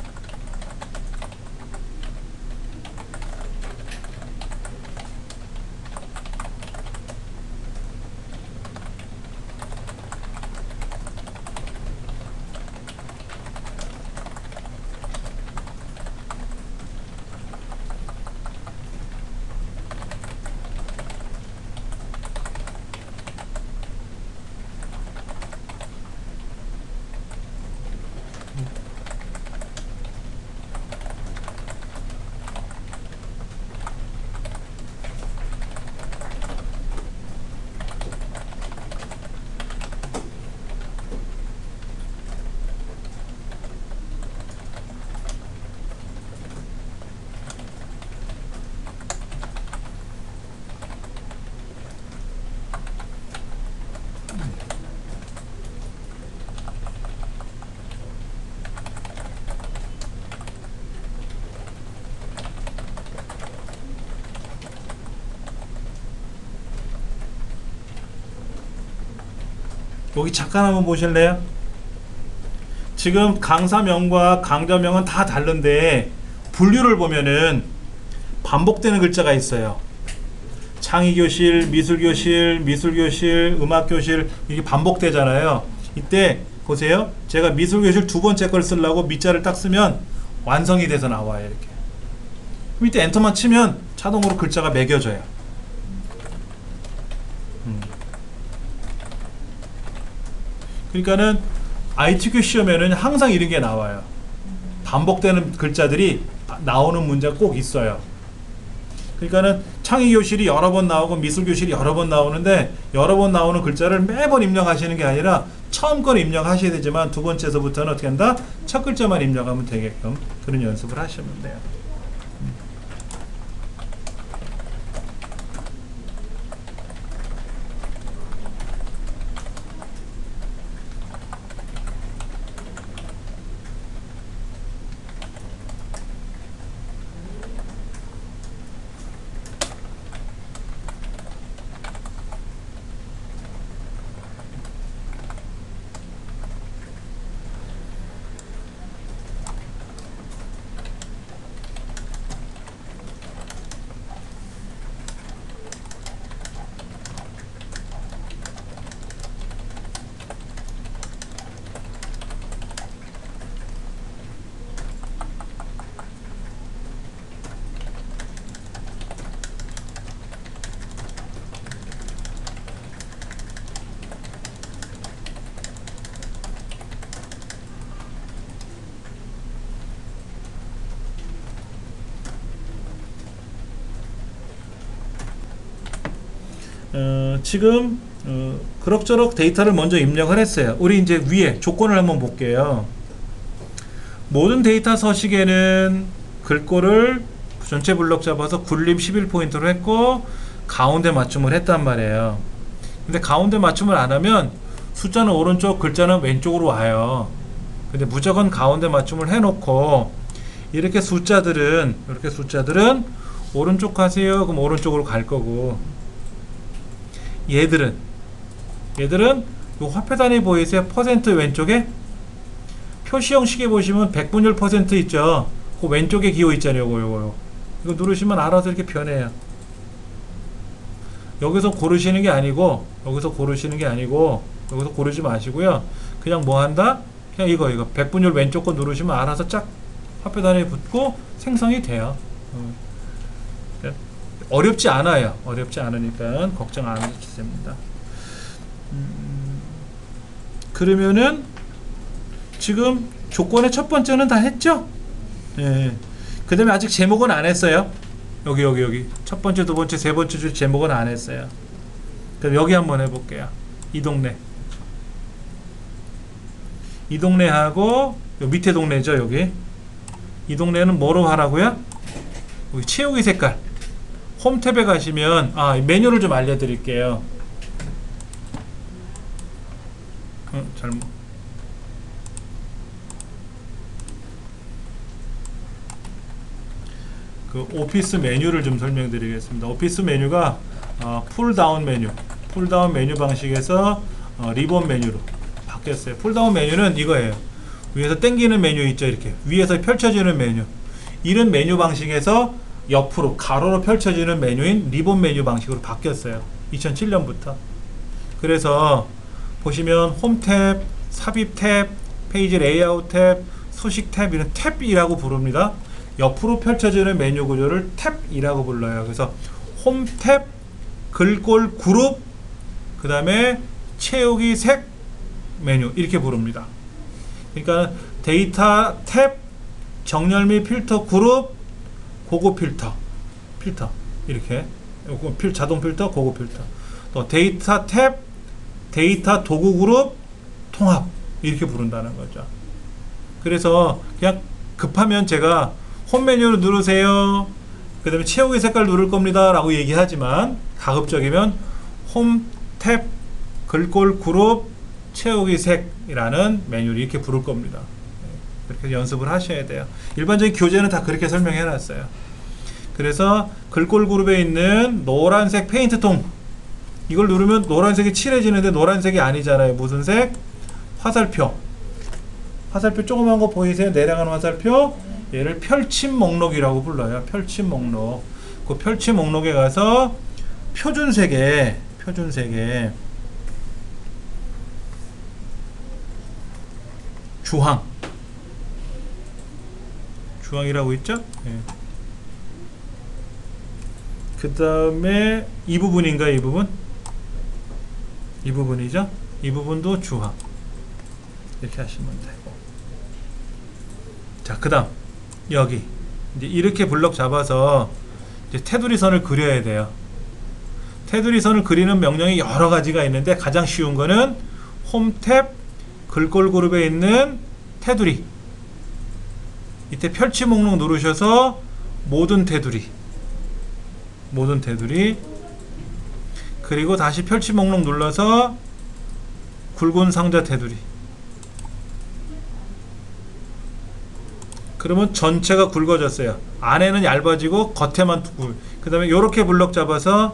여기 잠깐 한번 보실래요? 지금 강사명과 강좌명은 다 다른데 분류를 보면은 반복되는 글자가 있어요. 창의교실, 미술교실, 미술교실, 음악교실 이게 반복되잖아요. 이때 보세요. 제가 미술교실 두 번째 걸 쓰려고 밑자를 딱 쓰면 완성이 돼서 나와요. 이렇게. 그럼 이때 엔터만 치면 자동으로 글자가 매겨져요. 그러니까는 ITQ 시험에는 항상 이런 게 나와요. 반복되는 글자들이 나오는 문제가 꼭 있어요. 그러니까는 창의교실이 여러 번 나오고 미술교실이 여러 번 나오는데 여러 번 나오는 글자를 매번 입력하시는 게 아니라 처음 건 입력하셔야 되지만 두 번째서부터는 어떻게 한다? 첫 글자만 입력하면 되게끔 그런 연습을 하시면 돼요. 지금 그럭저럭 데이터를 먼저 입력을 했어요. 우리 이제 위에 조건을 한번 볼게요. 모든 데이터 서식에는 글꼴을 전체 블록 잡아서 굴림 11포인트로 했고 가운데 맞춤을 했단 말이에요. 근데 가운데 맞춤을 안 하면 숫자는 오른쪽, 글자는 왼쪽으로 와요. 근데 무조건 가운데 맞춤을 해놓고 이렇게 숫자들은 오른쪽 가세요. 그럼 오른쪽으로 갈 거고 얘들은 요 화폐 단위 보이세요? 퍼센트 왼쪽에 표시 형식에 보시면 백분율 퍼센트 있죠. 그 왼쪽에 기호 있잖아요. 요거 이거 누르시면 알아서 이렇게 변해요. 여기서 고르시는 게 아니고 여기서 고르지 마시고요. 그냥 뭐 한다? 그냥 이거 백분율 왼쪽 거 누르시면 알아서 쫙 화폐 단위에 붙고 생성이 돼요. 어렵지 않아요. 어렵지 않으니까 걱정 안 하셔도 됩니다. 그러면은 지금 조건의 첫 번째는 다 했죠? 예. 그 다음에 아직 제목은 안 했어요. 여기 첫 번째, 두 번째, 세 번째 줄 제목은 안 했어요. 그럼 여기 한번 해볼게요. 이 동네하고 요 밑에 동네죠. 여기 이 동네는 뭐로 하라고요? 여기 채우기 색깔 홈 탭에 가시면 메뉴를 좀 알려드릴게요. 잘못 그 오피스 메뉴를 좀 설명드리겠습니다. 오피스 메뉴가 풀다운 메뉴 방식에서 리본 메뉴로 바뀌었어요. 풀다운 메뉴는 이거예요. 위에서 당기는 메뉴 있죠. 이렇게 위에서 펼쳐지는 메뉴, 이런 메뉴 방식에서 옆으로 가로로 펼쳐지는 메뉴인 리본 메뉴 방식으로 바뀌었어요. 2007년부터. 그래서 보시면 홈 탭, 삽입 탭, 페이지 레이아웃 탭, 소식 탭, 이런 탭이라고 부릅니다. 옆으로 펼쳐지는 메뉴 구조를 탭이라고 불러요. 그래서 홈 탭, 글꼴 그룹, 그 다음에 채우기 색 메뉴, 이렇게 부릅니다. 그러니까 데이터 탭, 정렬 및 필터 그룹, 고급 필터 이렇게 자동 필터, 고급 필터. 또 데이터 탭, 데이터 도구 그룹, 통합, 이렇게 부른다는 거죠. 그래서 그냥 급하면 제가 홈 메뉴를 누르세요, 그 다음에 채우기 색깔 누를 겁니다 라고 얘기하지만, 가급적이면 홈 탭, 글꼴 그룹, 채우기 색이라는 메뉴를 이렇게 부를 겁니다. 그렇게 연습을 하셔야 돼요. 일반적인 교재는 다 그렇게 설명해 놨어요. 그래서 글꼴 그룹에 있는 노란색 페인트통, 이걸 누르면 노란색이 칠해지는데 노란색이 아니잖아요. 무슨 색? 화살표 조그만 거 보이세요? 내려가는 화살표, 얘를 펼침 목록이라고 불러요. 펼침 목록. 그 펼침 목록에 가서 표준색에 주황이라고 있죠? 예. 그 다음에 이 부분인가? 이 부분이죠? 이 부분도 주황, 이렇게 하시면 되고. 자, 그 다음 여기 이제 이렇게 블럭 잡아서 이제 테두리 선을 그려야 돼요. 테두리 선을 그리는 명령이 여러 가지가 있는데, 가장 쉬운 거는 홈 탭, 글꼴 그룹에 있는 테두리, 이때 펼치 목록 누르셔서 모든 테두리, 그리고 다시 펼치 목록 눌러서 굵은 상자 테두리. 그러면 전체가 굵어졌어요. 안에는 얇아지고 겉에만 그 다음에 이렇게 블럭 잡아서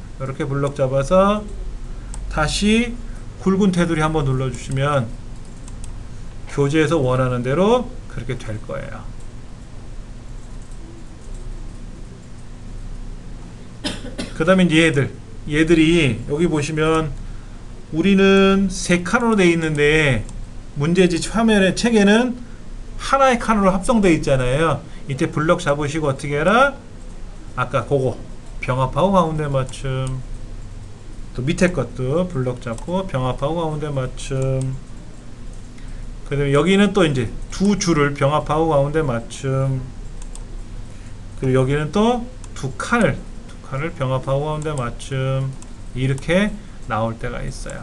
다시 굵은 테두리 한번 눌러주시면 교재에서 원하는 대로 그렇게 될 거예요. 그 다음에 얘들이 여기 보시면 우리는 3칸으로 되어 있는데, 문제지 화면의 책에는 하나의 칸으로 합성되어 있잖아요. 이때 블럭 잡으시고 어떻게 해라? 아까 그거 병합하고 가운데 맞춤, 또 밑에 것도 블럭 잡고 병합하고 가운데 맞춤, 그 다음에 여기는 또 이제 두 줄을 병합하고 가운데 맞춤, 그리고 여기는 또 두 칸을 병합하고 가운데 맞춤, 이렇게 나올 때가 있어요.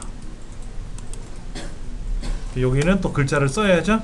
여기는 또 글자를 써야죠.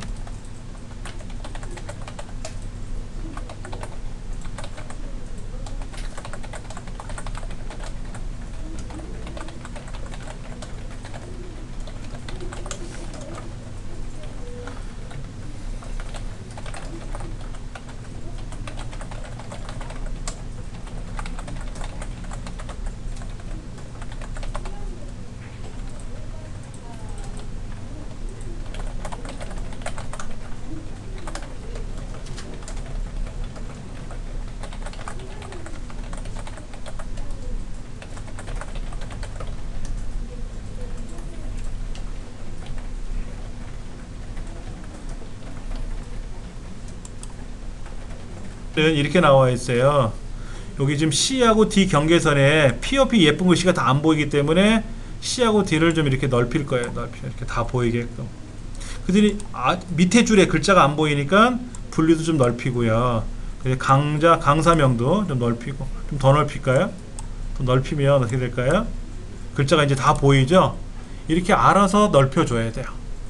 이렇게 나와 있어요. 여기 지금 C하고 D 경계선에 P, P 예쁜 글씨가 다 안 보이기 때문에 C하고 D를 좀 이렇게 넓힐 거예요. 이렇게 다 보이게끔. 그들이 밑에 줄에 글자가 안 보이니까 분류도 좀 넓히고요. 강사명도 좀 넓히고, 좀 더 넓힐까요? 더 넓히면 어떻게 될까요? 글자가 이제 다 보이죠? 이렇게 알아서 넓혀줘야 돼요.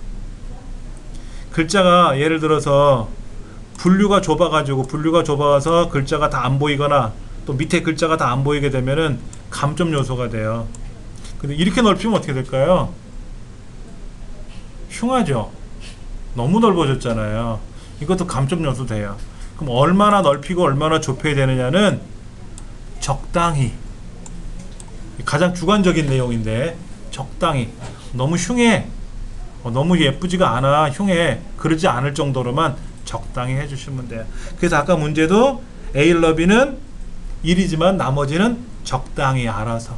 글자가 예를 들어서 분류가 좁아서 글자가 다 안 보이거나 또 밑에 글자가 다 안 보이게 되면은 감점 요소가 돼요. 근데 이렇게 넓히면 어떻게 될까요? 흉하죠? 너무 넓어졌잖아요. 이것도 감점 요소 돼요. 그럼 얼마나 넓히고 얼마나 좁혀야 되느냐는 적당히, 가장 주관적인 내용인데 적당히. 너무 흉해, 너무 예쁘지가 않아, 흉해, 그러지 않을 정도로만 적당히 해주시면 돼요. 그래서 아까 문제도 A일러 B는 1이지만 나머지는 적당히 알아서.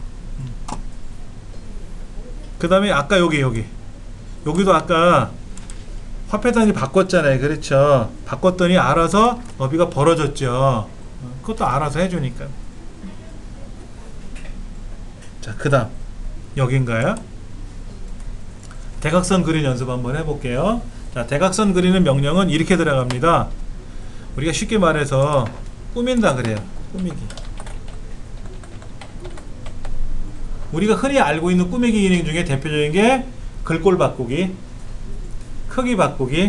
그 다음에 아까 여기도 아까 화폐 단위 바꿨잖아요. 그렇죠? 바꿨더니 알아서 너비가 벌어졌죠. 그것도 알아서 해주니까. 자, 그 다음 여긴가요? 대각선 그린 연습 한번 해볼게요. 자, 대각선 그리는 명령은 이렇게 들어갑니다. 우리가 쉽게 말해서 꾸민다 그래요. 꾸미기. 우리가 흔히 알고 있는 꾸미기 기능 중에 대표적인 게 글꼴 바꾸기, 크기 바꾸기,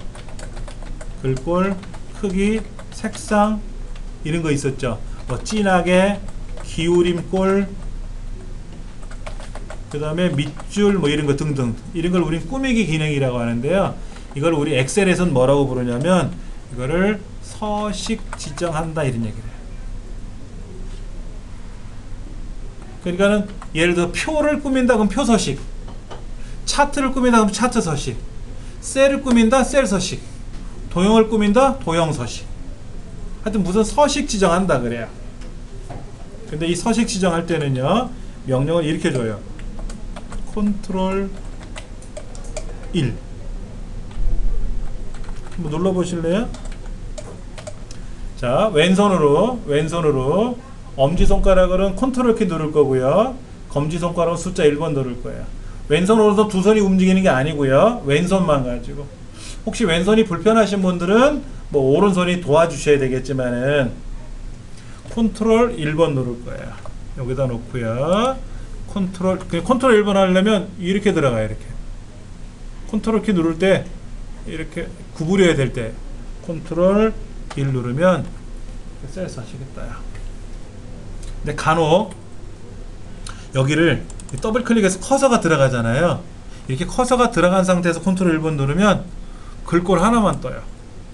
글꼴, 크기, 색상 이런 거 있었죠. 뭐 진하게, 기울임꼴, 그 다음에 밑줄 뭐 이런 거 등등, 이런 걸 우리는 꾸미기 기능이라고 하는데요. 이걸 우리 엑셀에서는 뭐라고 부르냐면 이거를 서식 지정한다 이런 얘기를 해요. 그러니까는 예를 들어 표를 꾸민다 그럼 표 서식, 차트를 꾸민다 그럼 차트 서식, 셀을 꾸민다 셀 서식, 도형을 꾸민다 도형 서식. 하여튼 무슨 서식 지정한다 그래요. 근데 이 서식 지정할 때는요, 명령을 이렇게 줘요. 컨트롤 1 한번 눌러 보실래요? 자, 왼손으로 엄지손가락으로는 컨트롤 키 누를 거고요, 검지손가락은 숫자 1번 누를 거예요. 왼손으로도 두 손이 움직이는 게 아니고요, 왼손만 가지고. 혹시 왼손이 불편하신 분들은 뭐 오른손이 도와주셔야 되겠지만은 컨트롤 1번 누를 거예요. 여기다 놓고요, 컨트롤 1번 하려면 이렇게 들어가요. 이렇게 컨트롤 키 누를 때 이렇게 구부려야 될 때 컨트롤 1 누르면 셀 하시겠다. 근데 간혹 여기를 더블 클릭해서 커서가 들어가잖아요. 이렇게 커서가 들어간 상태에서 컨트롤 1번 누르면 글꼴 하나만 떠요.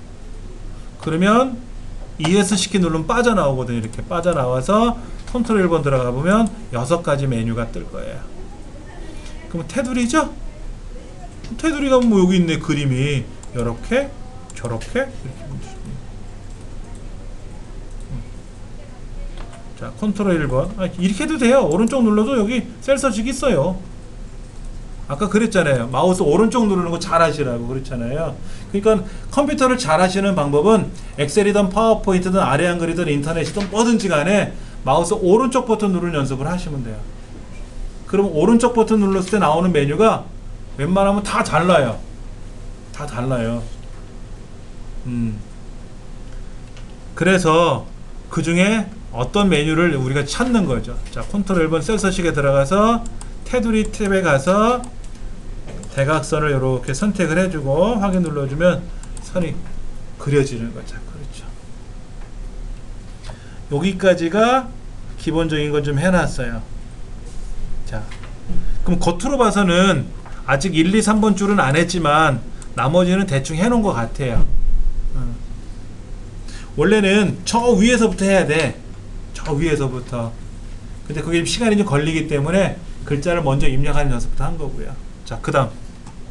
그러면 ESC 누르면 빠져나오거든요. 이렇게 빠져나와서 컨트롤 1번 들어가 보면 6가지 메뉴가 뜰 거예요. 그럼 테두리죠? 테두리가 뭐 여기 있네. 그림이 이렇게 저렇게 이렇게. 자, 컨트롤 1번 이렇게 해도 돼요. 오른쪽 눌러도 여기 셀 서식 있어요. 아까 그랬잖아요. 마우스 오른쪽 누르는 거 잘 하시라고 그랬잖아요. 그러니까 컴퓨터를 잘 하시는 방법은 엑셀이든 파워포인트든 아래 한글이든 인터넷이든 뭐든지 간에 마우스 오른쪽 버튼 누르는 연습을 하시면 돼요. 그럼 오른쪽 버튼 눌렀을 때 나오는 메뉴가 웬만하면 다 달라요. 다 달라요. 그래서 그 중에 어떤 메뉴를 우리가 찾는 거죠. 자, 컨트롤 1번 셀 서식에 들어가서 테두리 탭에 가서 대각선을 이렇게 선택을 해주고 확인 눌러주면 선이 그려지는 거죠. 그렇죠. 여기까지가 기본적인 건 좀 해놨어요. 자, 그럼 겉으로 봐서는 아직 1, 2, 3번 줄은 안 했지만 나머지는 대충 해놓은 것 같아요. 원래는 저 위에서부터 해야 돼. 저 위에서부터. 근데 그게 시간이 좀 걸리기 때문에 글자를 먼저 입력하는 연습부터 한 거고요. 자, 그 다음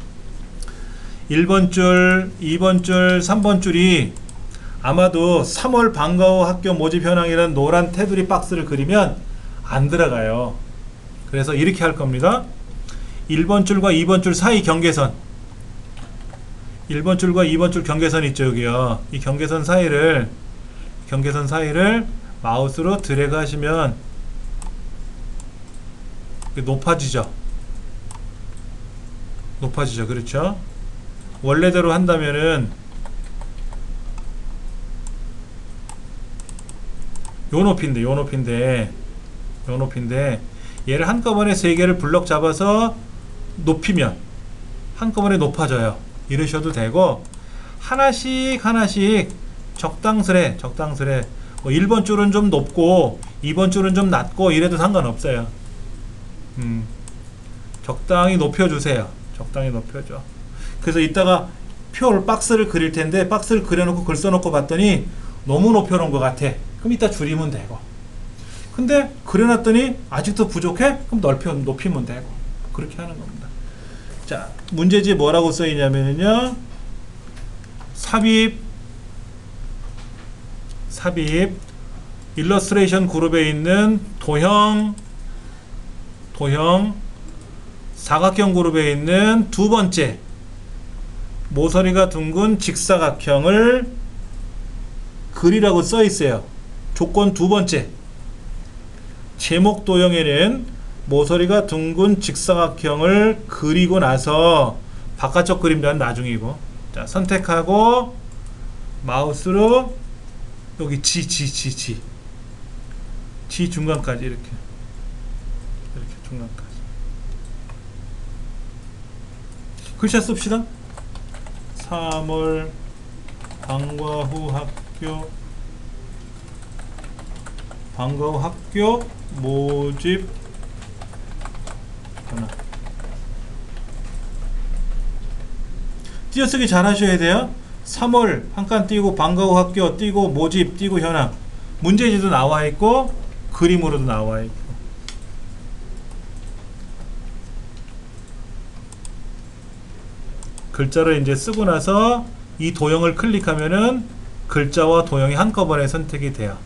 1번 줄, 2번 줄, 3번 줄이 아마도 3월 방과후 학교 모집 현황이라는 노란 테두리 박스를 그리면 안 들어가요. 그래서 이렇게 할 겁니다. 1번 줄과 2번 줄 사이 경계선, 1번 줄과 2번 줄 경계선 있죠. 여기요. 이 경계선 사이를 마우스로 드래그 하시면 높아지죠. 높아지죠. 그렇죠? 원래대로 한다면은 요 높이인데 얘를 한꺼번에 세 개를 블럭 잡아서 높이면 한꺼번에 높아져요. 이러셔도 되고, 하나씩 적당스레 뭐 1번 줄은 좀 높고 2번 줄은 좀 낮고 이래도 상관없어요. 적당히 높여주세요. 적당히 높여줘. 그래서 이따가 표를 박스를 그릴 텐데, 박스를 그려놓고 글 써놓고 봤더니 너무 높여놓은 것 같아. 그럼 이따 줄이면 되고, 근데 그려놨더니 아직도 부족해? 그럼 높이면 되고, 그렇게 하는 겁니다. 자, 문제지에 뭐라고 써있냐면요, 삽입 일러스트레이션 그룹에 있는 도형 사각형 그룹에 있는 두 번째 모서리가 둥근 직사각형을 그리라고 써 있어요. 조건 두 번째, 제목 도형에는 모서리가 둥근 직사각형을 그리고 나서 바깥쪽 그림자는 나중이고, 자, 선택하고 마우스로 여기 G 중간까지 이렇게 중간까지 글자 씁시다. 3월 방과 후 학교 모집 전화. 띄어쓰기 잘 하셔야 돼요. 3월 한 칸 띄고 방과 후 학교 띄고 모집 띄고 현황. 문제지도 나와 있고 그림으로도 나와 있고. 글자를 이제 쓰고 나서 이 도형을 클릭하면은 글자와 도형이 한꺼번에 선택이 돼요.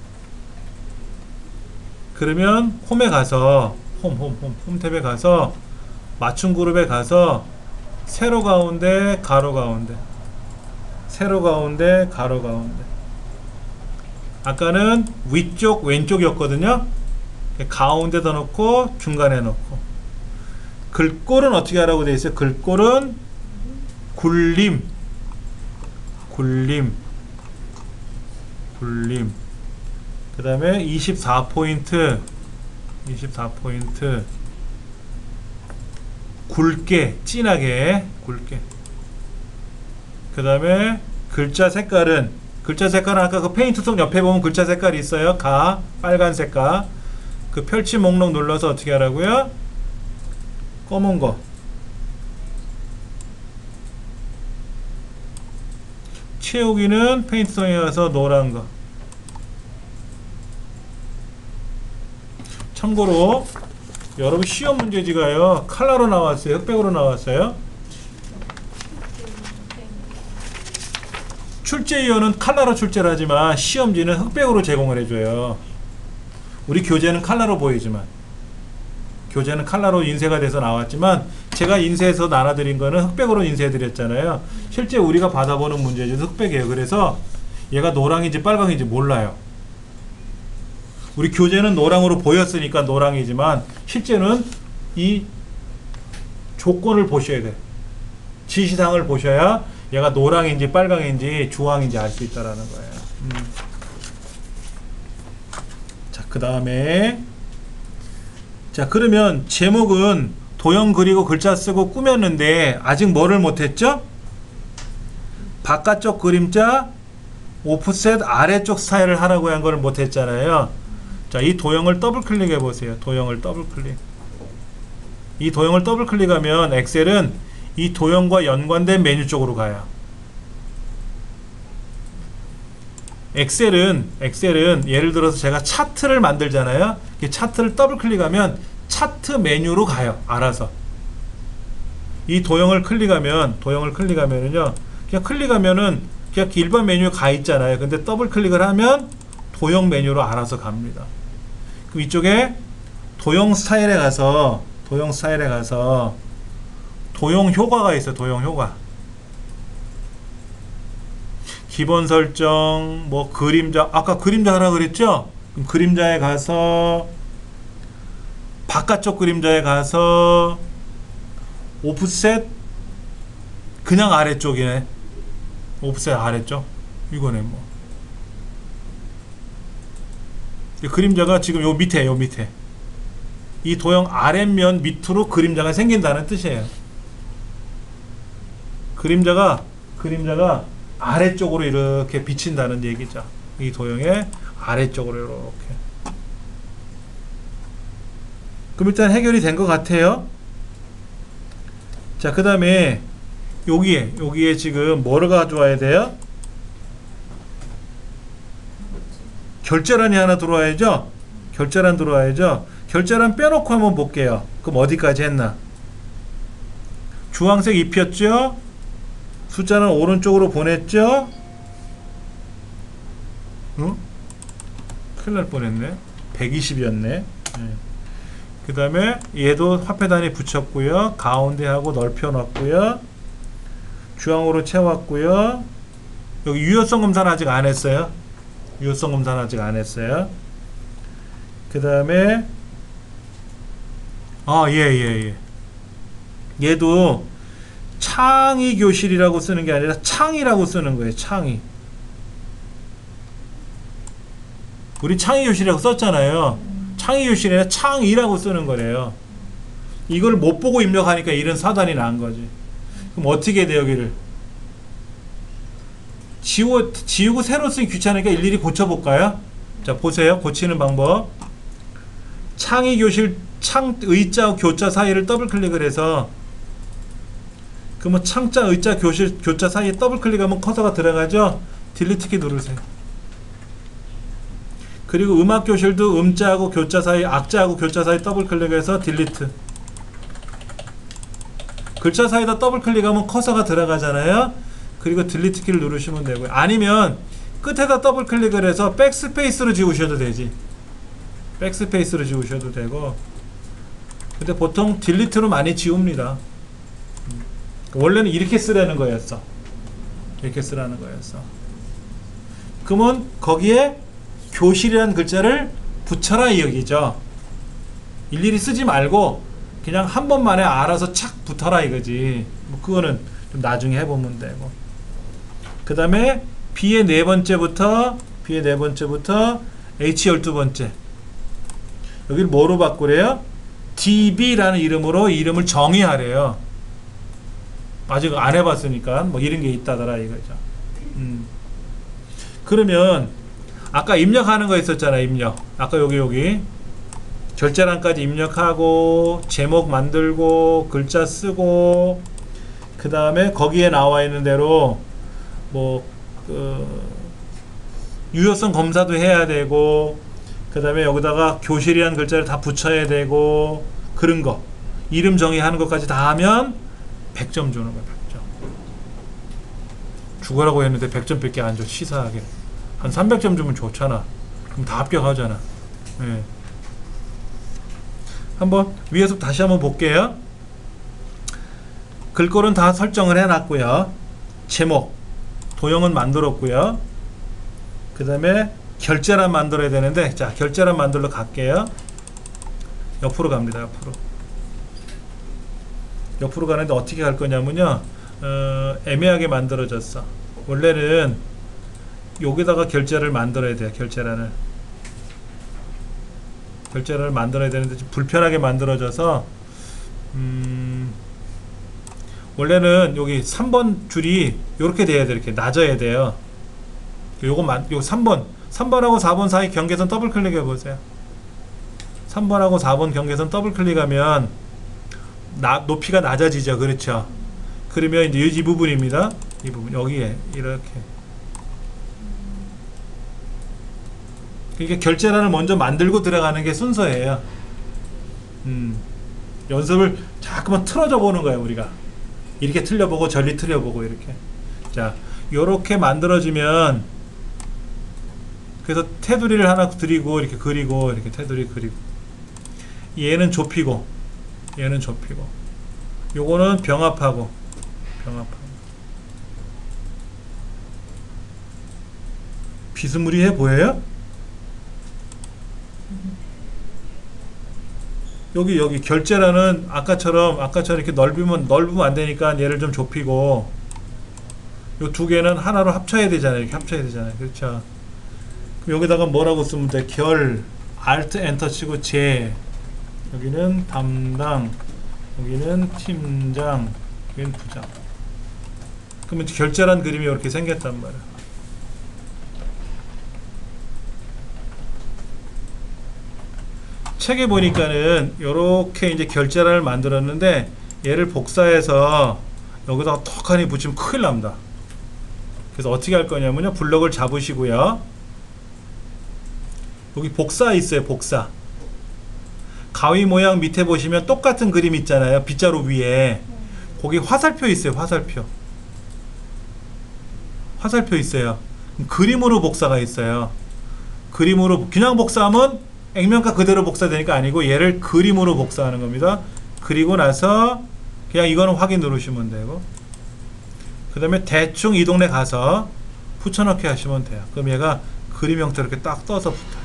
그러면 홈에 가서 홈 탭에 가서 맞춤 그룹에 가서 세로 가운데 가로 가운데 아까는 위쪽 왼쪽이었거든요. 가운데다 놓고 중간에 놓고. 글꼴은 어떻게 하라고 되어 있어요? 글꼴은 굴림 그 다음에 24포인트 굵게 진하게 그 다음에 글자 색깔은 아까 그 페인트통 옆에 보면 글자 색깔이 있어요. 빨간 색깔. 그 펼치 목록 눌러서 어떻게 하라고요? 검은 거. 채우기는 페인트통에 가서 노란 거. 참고로 여러분 시험 문제지가요, 컬러로 나왔어요? 흑백으로 나왔어요? 출제위원은 컬러로 출제를 하지만 시험지는 흑백으로 제공을 해줘요. 우리 교재는 컬러로 보이지만, 교재는 컬러로 인쇄가 돼서 나왔지만 제가 인쇄해서 나눠드린 거는 흑백으로 인쇄해드렸잖아요. 실제 우리가 받아보는 문제지도 흑백이에요. 그래서 얘가 노랑인지 빨강인지 몰라요. 우리 교재는 노랑으로 보였으니까 노랑이지만 실제는 이 조건을 보셔야 돼. 지시사항을 보셔야 얘가 노랑인지 빨강인지 주황인지 알 수 있다라는 거예요. 자, 그 다음에 그러면 제목은 도형 그리고 글자 쓰고 꾸몄는데 아직 뭐를 못했죠? 바깥쪽 그림자 오프셋 아래쪽 스타일을 하라고 한 걸 못했잖아요. 자, 이 도형을 더블 클릭해 보세요. 이 도형을 더블 클릭하면 엑셀은 이 도형과 연관된 메뉴 쪽으로 가요. 엑셀은 예를 들어서 제가 차트를 만들잖아요. 이 차트를 더블 클릭하면 차트 메뉴로 가요. 알아서. 이 도형을 클릭하면은요, 그냥 클릭하면은 그냥 일반 메뉴에 가 있잖아요. 근데 더블 클릭을 하면 도형 메뉴로 알아서 갑니다. 그럼 이쪽에 도형 스타일에 가서 도형 효과가 있어요. 도형 효과. 기본 설정, 뭐 그림자, 아까 그림자 하라 그랬죠? 그럼 그림자에 가서 바깥쪽 그림자에 가서 오프셋 그냥 아래쪽이네. 옵셋 아래쪽. 이거네 뭐. 이 그림자가 지금 요 밑에 이 도형 아랫면 밑으로 그림자가 생긴다는 뜻이에요. 그림자가 아래쪽으로 이렇게 비친다는 얘기죠. 이 도형의 아래쪽으로 이렇게. 그럼 일단 해결이 된 것 같아요. 자, 그 다음에 여기에 지금 뭐를 가져와야 돼요? 결제란이 하나 들어와야죠. 결제란 들어와야죠. 결제란 빼놓고 한번 볼게요. 그럼 어디까지 했나? 주황색 입혔죠. 숫자는 오른쪽으로 보냈죠. 응? 큰일 날 뻔했네. 120이었네. 그 다음에 얘도 화폐 단위 붙였고요. 가운데 하고 넓혀 놨고요. 주황으로 채웠고요. 여기 유효성 검사는 아직 안 했어요. 유효성 검사는 아직 안 했어요. 그 다음에 얘도 창의 교실이라고 쓰는 게 아니라 창이라고 쓰는 거예요. 창의. 우리 창의 교실이라고 썼잖아요. 창의 교실이 아니라 창의라고 쓰는 거래요. 이걸 못 보고 입력하니까 이런 사단이 난 거지. 그럼 어떻게 돼요, 여기를? 지우고 새로 쓰기 귀찮으니까 일일이 고쳐볼까요? 자, 보세요. 고치는 방법. 창의 교실, 의자, 교자 사이를 더블 클릭을 해서, 그러면 창자, 의자, 교자 사이에 더블 클릭하면 커서가 들어가죠? 딜리트 키 누르세요. 그리고 음악 교실도 음자하고 교자 사이, 악자하고 교자 사이 더블 클릭해서 딜리트. 글자 사이에다 더블 클릭하면 커서가 들어가잖아요. 그리고 딜리트 키를 누르시면 되고요. 아니면 끝에다 더블 클릭을 해서 백스페이스로 지우셔도 되지. 백스페이스로 지우셔도 되고. 근데 보통 딜리트로 많이 지웁니다. 원래는 이렇게 쓰라는 거였어. 이렇게 쓰라는 거였어. 그러면 거기에 교실이라는 글자를 붙여라 이 얘기죠. 일일이 쓰지 말고 그냥 한 번만에 알아서 착 붙어라 이거지. 뭐 그거는 좀 나중에 해보면 되고. 그 다음에 B의 네 번째부터 H 12번째. 여기를 뭐로 바꾸래요? DB라는 이름으로 이름을 정의하래요. 아직 안 해봤으니까 뭐 이런 게 있다더라 이거죠. 그러면 아까 입력하는 거 있었잖아요. 입력. 아까 여기 결제란까지 입력하고 제목 만들고 글자 쓰고 그 다음에 거기에 나와 있는 대로 뭐 유효성 검사도 해야 되고 그 다음에 여기다가 교실이라는 글자를 다 붙여야 되고 그런 거 이름 정의하는 것까지 다 하면 100점 주는 거야. 100점. 죽으라고 했는데 100점 밖에 안 줘. 치사하게. 한 300점 주면 좋잖아. 그럼 다 합격하잖아. 네. 한번 위에서 다시 한번 볼게요. 글꼴은 다 설정을 해놨고요. 제목, 도형은 만들었고요. 그 다음에 결제란 만들어야 되는데, 자, 결제란 만들러 갈게요. 옆으로 갑니다. 옆으로 가는데 어떻게 갈 거냐면요. 애매하게 만들어졌어. 원래는 여기다가 결제를 만들어야 돼요. 결제란을 만들어야 되는데 좀 불편하게 만들어져서 원래는 여기 3번 줄이 이렇게 돼야 돼요. 이렇게 낮아야 돼요. 요 3번하고 4번 사이 경계선 더블 클릭해 보세요. 3번하고 4번 경계선 더블 클릭하면 높이가 낮아지죠. 그렇죠. 그러면 이제 이 부분입니다. 이 부분 여기에 이렇게. 그러니까 결제란을 먼저 만들고 들어가는 게 순서예요. 연습을 자꾸만 틀어져 보는 거예요. 우리가 이렇게 틀려보고 저리 틀려보고 이렇게. 자, 요렇게 만들어지면 그래서 테두리를 하나 드리고 이렇게 그리고 이렇게 테두리 그리고 얘는 좁히고 요거는 병합하고 비스무리해 보여요? 여기 결제란은 아까처럼 이렇게 넓으면 안 되니까 얘를 좀 좁히고 요 두 개는 하나로 합쳐야 되잖아요. 이렇게 합쳐야 되잖아요. 그렇죠? 그럼 여기다가 뭐라고 쓰면 돼? 결 Alt 엔터 치고 제 여기는 담당 여기는 팀장 여기는 부장. 그러면 결제란 그림이 이렇게 생겼단 말이야. 책에 보니까는 이렇게 이제 결제란을 만들었는데 얘를 복사해서 여기다가 턱하니 붙이면 큰일 납니다. 그래서 어떻게 할 거냐면요, 블럭을 잡으시고요, 여기 복사 있어요. 복사 가위 모양 밑에 보시면 똑같은 그림 있잖아요. 빗자루 위에 거기 화살표 있어요. 화살표 있어요. 그림으로 복사가 있어요. 그림으로 그냥 복사하면 액면가 그대로 복사되니까 아니고 얘를 그림으로 복사하는 겁니다. 그리고 나서 그냥 이거는 확인 누르시면 되고, 그 다음에 대충 이 동네 가서 붙여넣기 하시면 돼요. 그럼 얘가 그림 형태로 이렇게 딱 떠서 붙어요.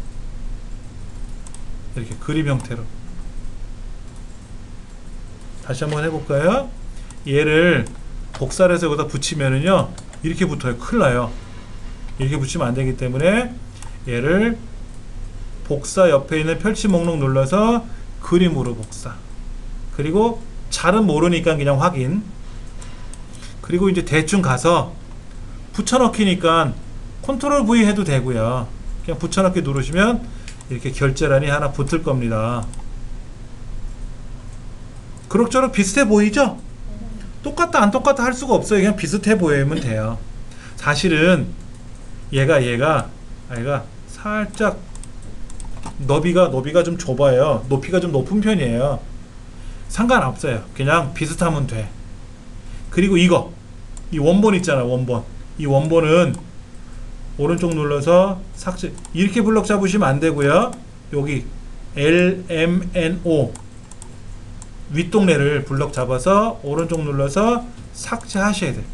이렇게 그림 형태로. 다시 한번 해볼까요? 얘를 복사를 해서 여기다 붙이면은요 이렇게 붙어요. 큰일 나요. 이렇게 붙이면 안 되기 때문에 얘를 복사 옆에 있는 펼치 목록 눌러서 그림으로 복사. 그리고 잘은 모르니까 그냥 확인. 그리고 이제 대충 가서 붙여넣기니까 컨트롤 V 해도 되고요. 그냥 붙여넣기 누르시면 이렇게 결제란이 하나 붙을 겁니다. 그럭저럭 비슷해 보이죠? 똑같다 안 똑같다 할 수가 없어요. 그냥 비슷해 보이면 돼요. 사실은 얘가 살짝 너비가 좀 좁아요. 높이가 좀 높은 편이에요. 상관없어요. 그냥 비슷하면 돼. 그리고 이 원본 있잖아. 원본. 이 원본은 오른쪽 눌러서 삭제. 이렇게 블럭 잡으시면 안 되고요. 여기 LMNO 윗동네를 블럭 잡아서 오른쪽 눌러서 삭제하셔야 돼요.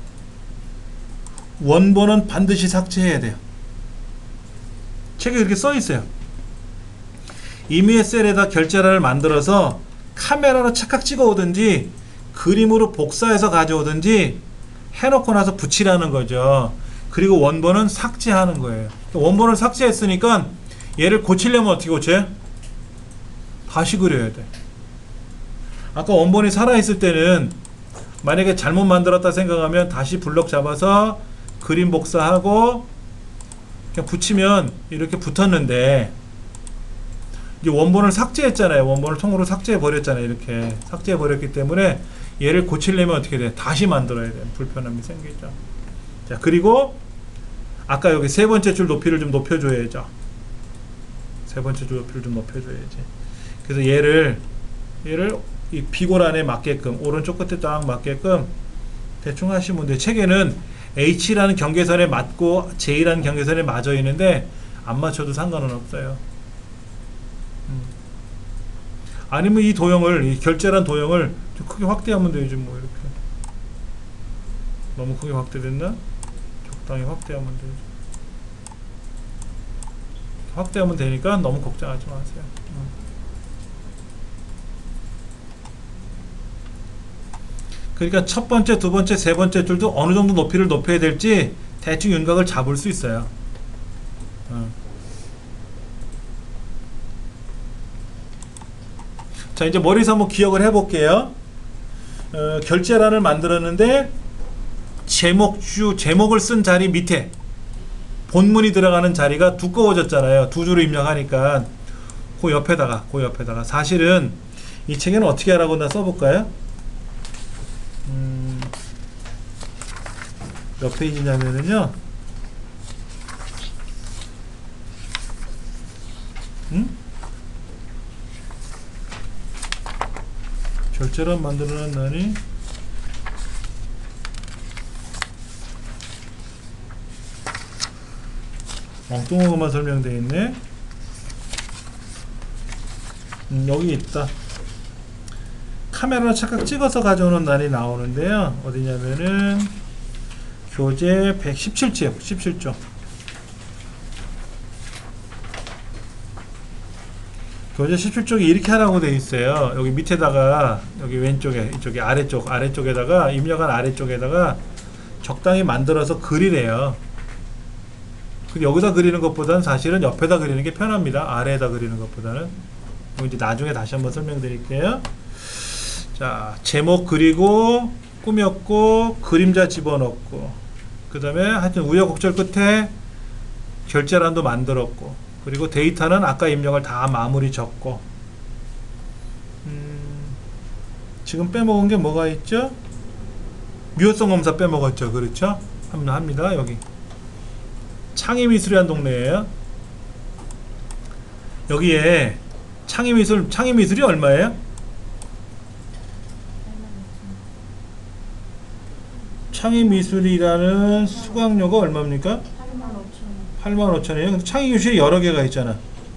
원본은 반드시 삭제해야 돼요. 책에 이렇게 써 있어요. 임의의 셀에다 결제란을 만들어서 카메라로 착각 찍어 오든지 그림으로 복사해서 가져오든지 해놓고 나서 붙이라는 거죠. 그리고 원본은 삭제하는 거예요. 원본을 삭제했으니까 얘를 고치려면 어떻게 고쳐요? 다시 그려야 돼. 아까 원본이 살아있을 때는 만약에 잘못 만들었다 생각하면 다시 블럭 잡아서 그림 복사하고 그냥 붙이면 이렇게 붙었는데, 이제 원본을 삭제했잖아요. 원본을 통으로 삭제해 버렸잖아요. 이렇게 삭제해 버렸기 때문에 얘를 고치려면 어떻게 돼? 다시 만들어야 돼요. 불편함이 생기죠. 자, 그리고 아까 여기 세 번째 줄 높이를 좀 높여줘야죠. 세 번째 줄 높이를 좀 높여줘야지. 그래서 얘를 이 비고란에 맞게끔 오른쪽 끝에 딱 맞게끔 대충 하시면 돼요. 책에는 H라는 경계선에 맞고 J라는 경계선에 맞아 있는데 안 맞춰도 상관은 없어요. 아니면 이 도형을, 이 결제란 도형을 좀 크게 확대하면 되지 뭐. 이렇게 너무 크게 확대됐나? 적당히 확대하면 되지. 확대하면 되니까 너무 걱정하지 마세요. 그러니까 첫 번째, 두 번째, 세 번째 줄도 어느 정도 높이를 높여야 될지 대충 윤곽을 잡을 수 있어요. 자, 이제 머리에서 한번 기억을 해볼게요. 결제란을 만들었는데 제목을 쓴 자리 밑에 본문이 들어가는 자리가 두꺼워졌잖아요. 두 줄을 입력하니까 그 옆에다가 사실은 이 책에는 어떻게 하라고 나 써볼까요? 몇 페이지냐면은요, 결제란 만들어낸 날이 엉뚱한 설명되어 있네. 여기 있다. 카메라로 착각 찍어서 가져오는 날이 나오는데요. 어디냐면은 교재 117쪽. 교재 17쪽에 이렇게 하라고 되어 있어요. 여기 밑에다가 여기 왼쪽에 이쪽에 아래쪽에다가 입력한 아래쪽에다가 적당히 만들어서 그리래요. 여기다 그리는 것보다는 사실은 옆에다 그리는 게 편합니다. 아래에다 그리는 것보다는. 이제 나중에 다시 한번 설명드릴게요. 자, 제목 그리고 꾸몄고 그림자 집어넣고 그 다음에 하여튼 우여곡절 끝에 결제란도 만들었고 그리고 데이터는 아까 입력을 다 마무리 적고 지금 빼먹은 게 뭐가 있죠? 유효성 검사 빼먹었죠. 그렇죠? 합니다. 여기 창의미술이라는 동네예요. 여기에 창의미술이 얼마예요? 창의미술이라는 수강료가 얼마입니까? 85,000원이에요. 창의교실이 여러 개가 있잖아.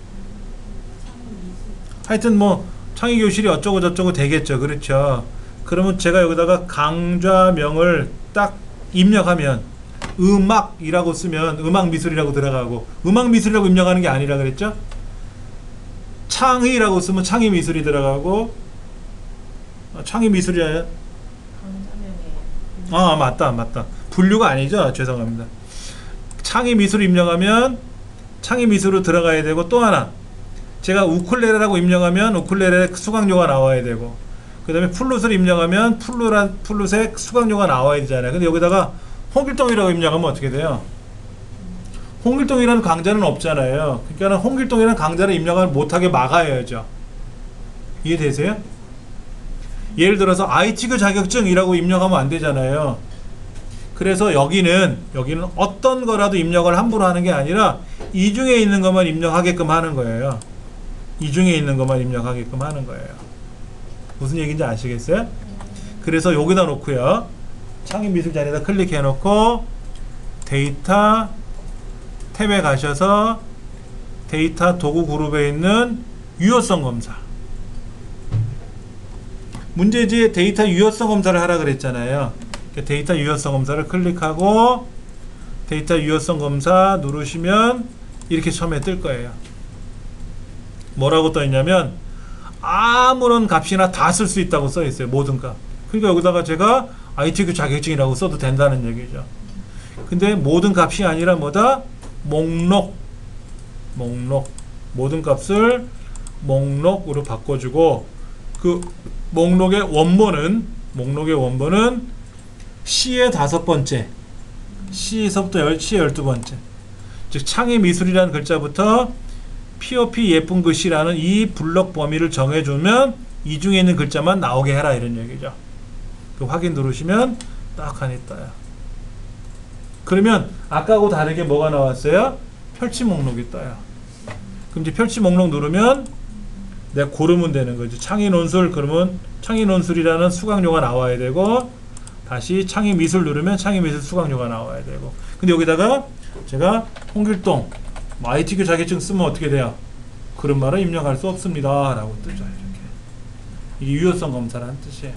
하여튼 뭐 창의교실이 어쩌고 저쩌고 되겠죠. 그렇죠. 그러면 제가 여기다가 강좌명을 딱 입력하면 음악이라고 쓰면 음악미술이라고 들어가고 음악미술이라고 입력하는 게 아니라 그랬죠. 창의라고 쓰면 창의미술이 들어가고 창의미술이야. 아 맞다. 분류가 아니죠. 죄송합니다. 창의미술 입력하면 창의미술로 들어가야 되고 또 하나 제가 우쿨렐레라고 입력하면 우쿨렐레 수강료가 나와야 되고 그 다음에 플룻을 입력하면 플룻의 수강료가 나와야 되잖아요. 근데 여기다가 홍길동이라고 입력하면 어떻게 돼요? 홍길동이라는 강좌는 없잖아요. 그러니까 홍길동이라는 강좌를 입력을 못하게 막아야죠. 이해되세요? 예를 들어서 IT교 자격증이라고 입력하면 안 되잖아요. 그래서 여기는 어떤 거라도 입력을 함부로 하는 게 아니라 이 중에 있는 것만 입력하게끔 하는 거예요. 이 중에 있는 것만 입력하게끔 하는 거예요. 무슨 얘기인지 아시겠어요? 그래서 여기다 놓고요. 창의미술 자리에다 클릭해 놓고 데이터 탭에 가셔서 데이터 도구 그룹에 있는 유효성 검사 문제지에 데이터 유효성 검사를 하라 그랬잖아요. 데이터 유효성 검사를 클릭하고 데이터 유효성 검사 누르시면 이렇게 처음에 뜰 거예요. 뭐라고 떠 있냐면 아무런 값이나 다 쓸 수 있다고 써 있어요. 모든 값. 그러니까 여기다가 제가 ITQ 자격증이라고 써도 된다는 얘기죠. 근데 모든 값이 아니라 뭐다? 목록 모든 값을 목록으로 바꿔주고 그 목록의 원본은 C의 5번째 C에서부터 C의 12번째 즉 창의미술이라는 글자부터 POP 예쁜 글씨라는 이 블록 범위를 정해주면 이 중에 있는 글자만 나오게 해라 이런 얘기죠. 그 확인 누르시면 딱 하니 떠요. 그러면 아까하고 다르게 뭐가 나왔어요? 펼치 목록이 떠요. 그럼 이제 펼치 목록 누르면 내가 고르면 되는 거죠. 창의논술 그러면 창의논술이라는 수강료가 나와야 되고 다시 창의미술 누르면 창의미술 수강료가 나와야 되고 근데 여기다가 제가 홍길동 ITQ 자격증 쓰면 어떻게 돼요? 그런 말은 입력할 수 없습니다 라고 뜨죠. 이렇게 이게 유효성 검사라는 뜻이에요.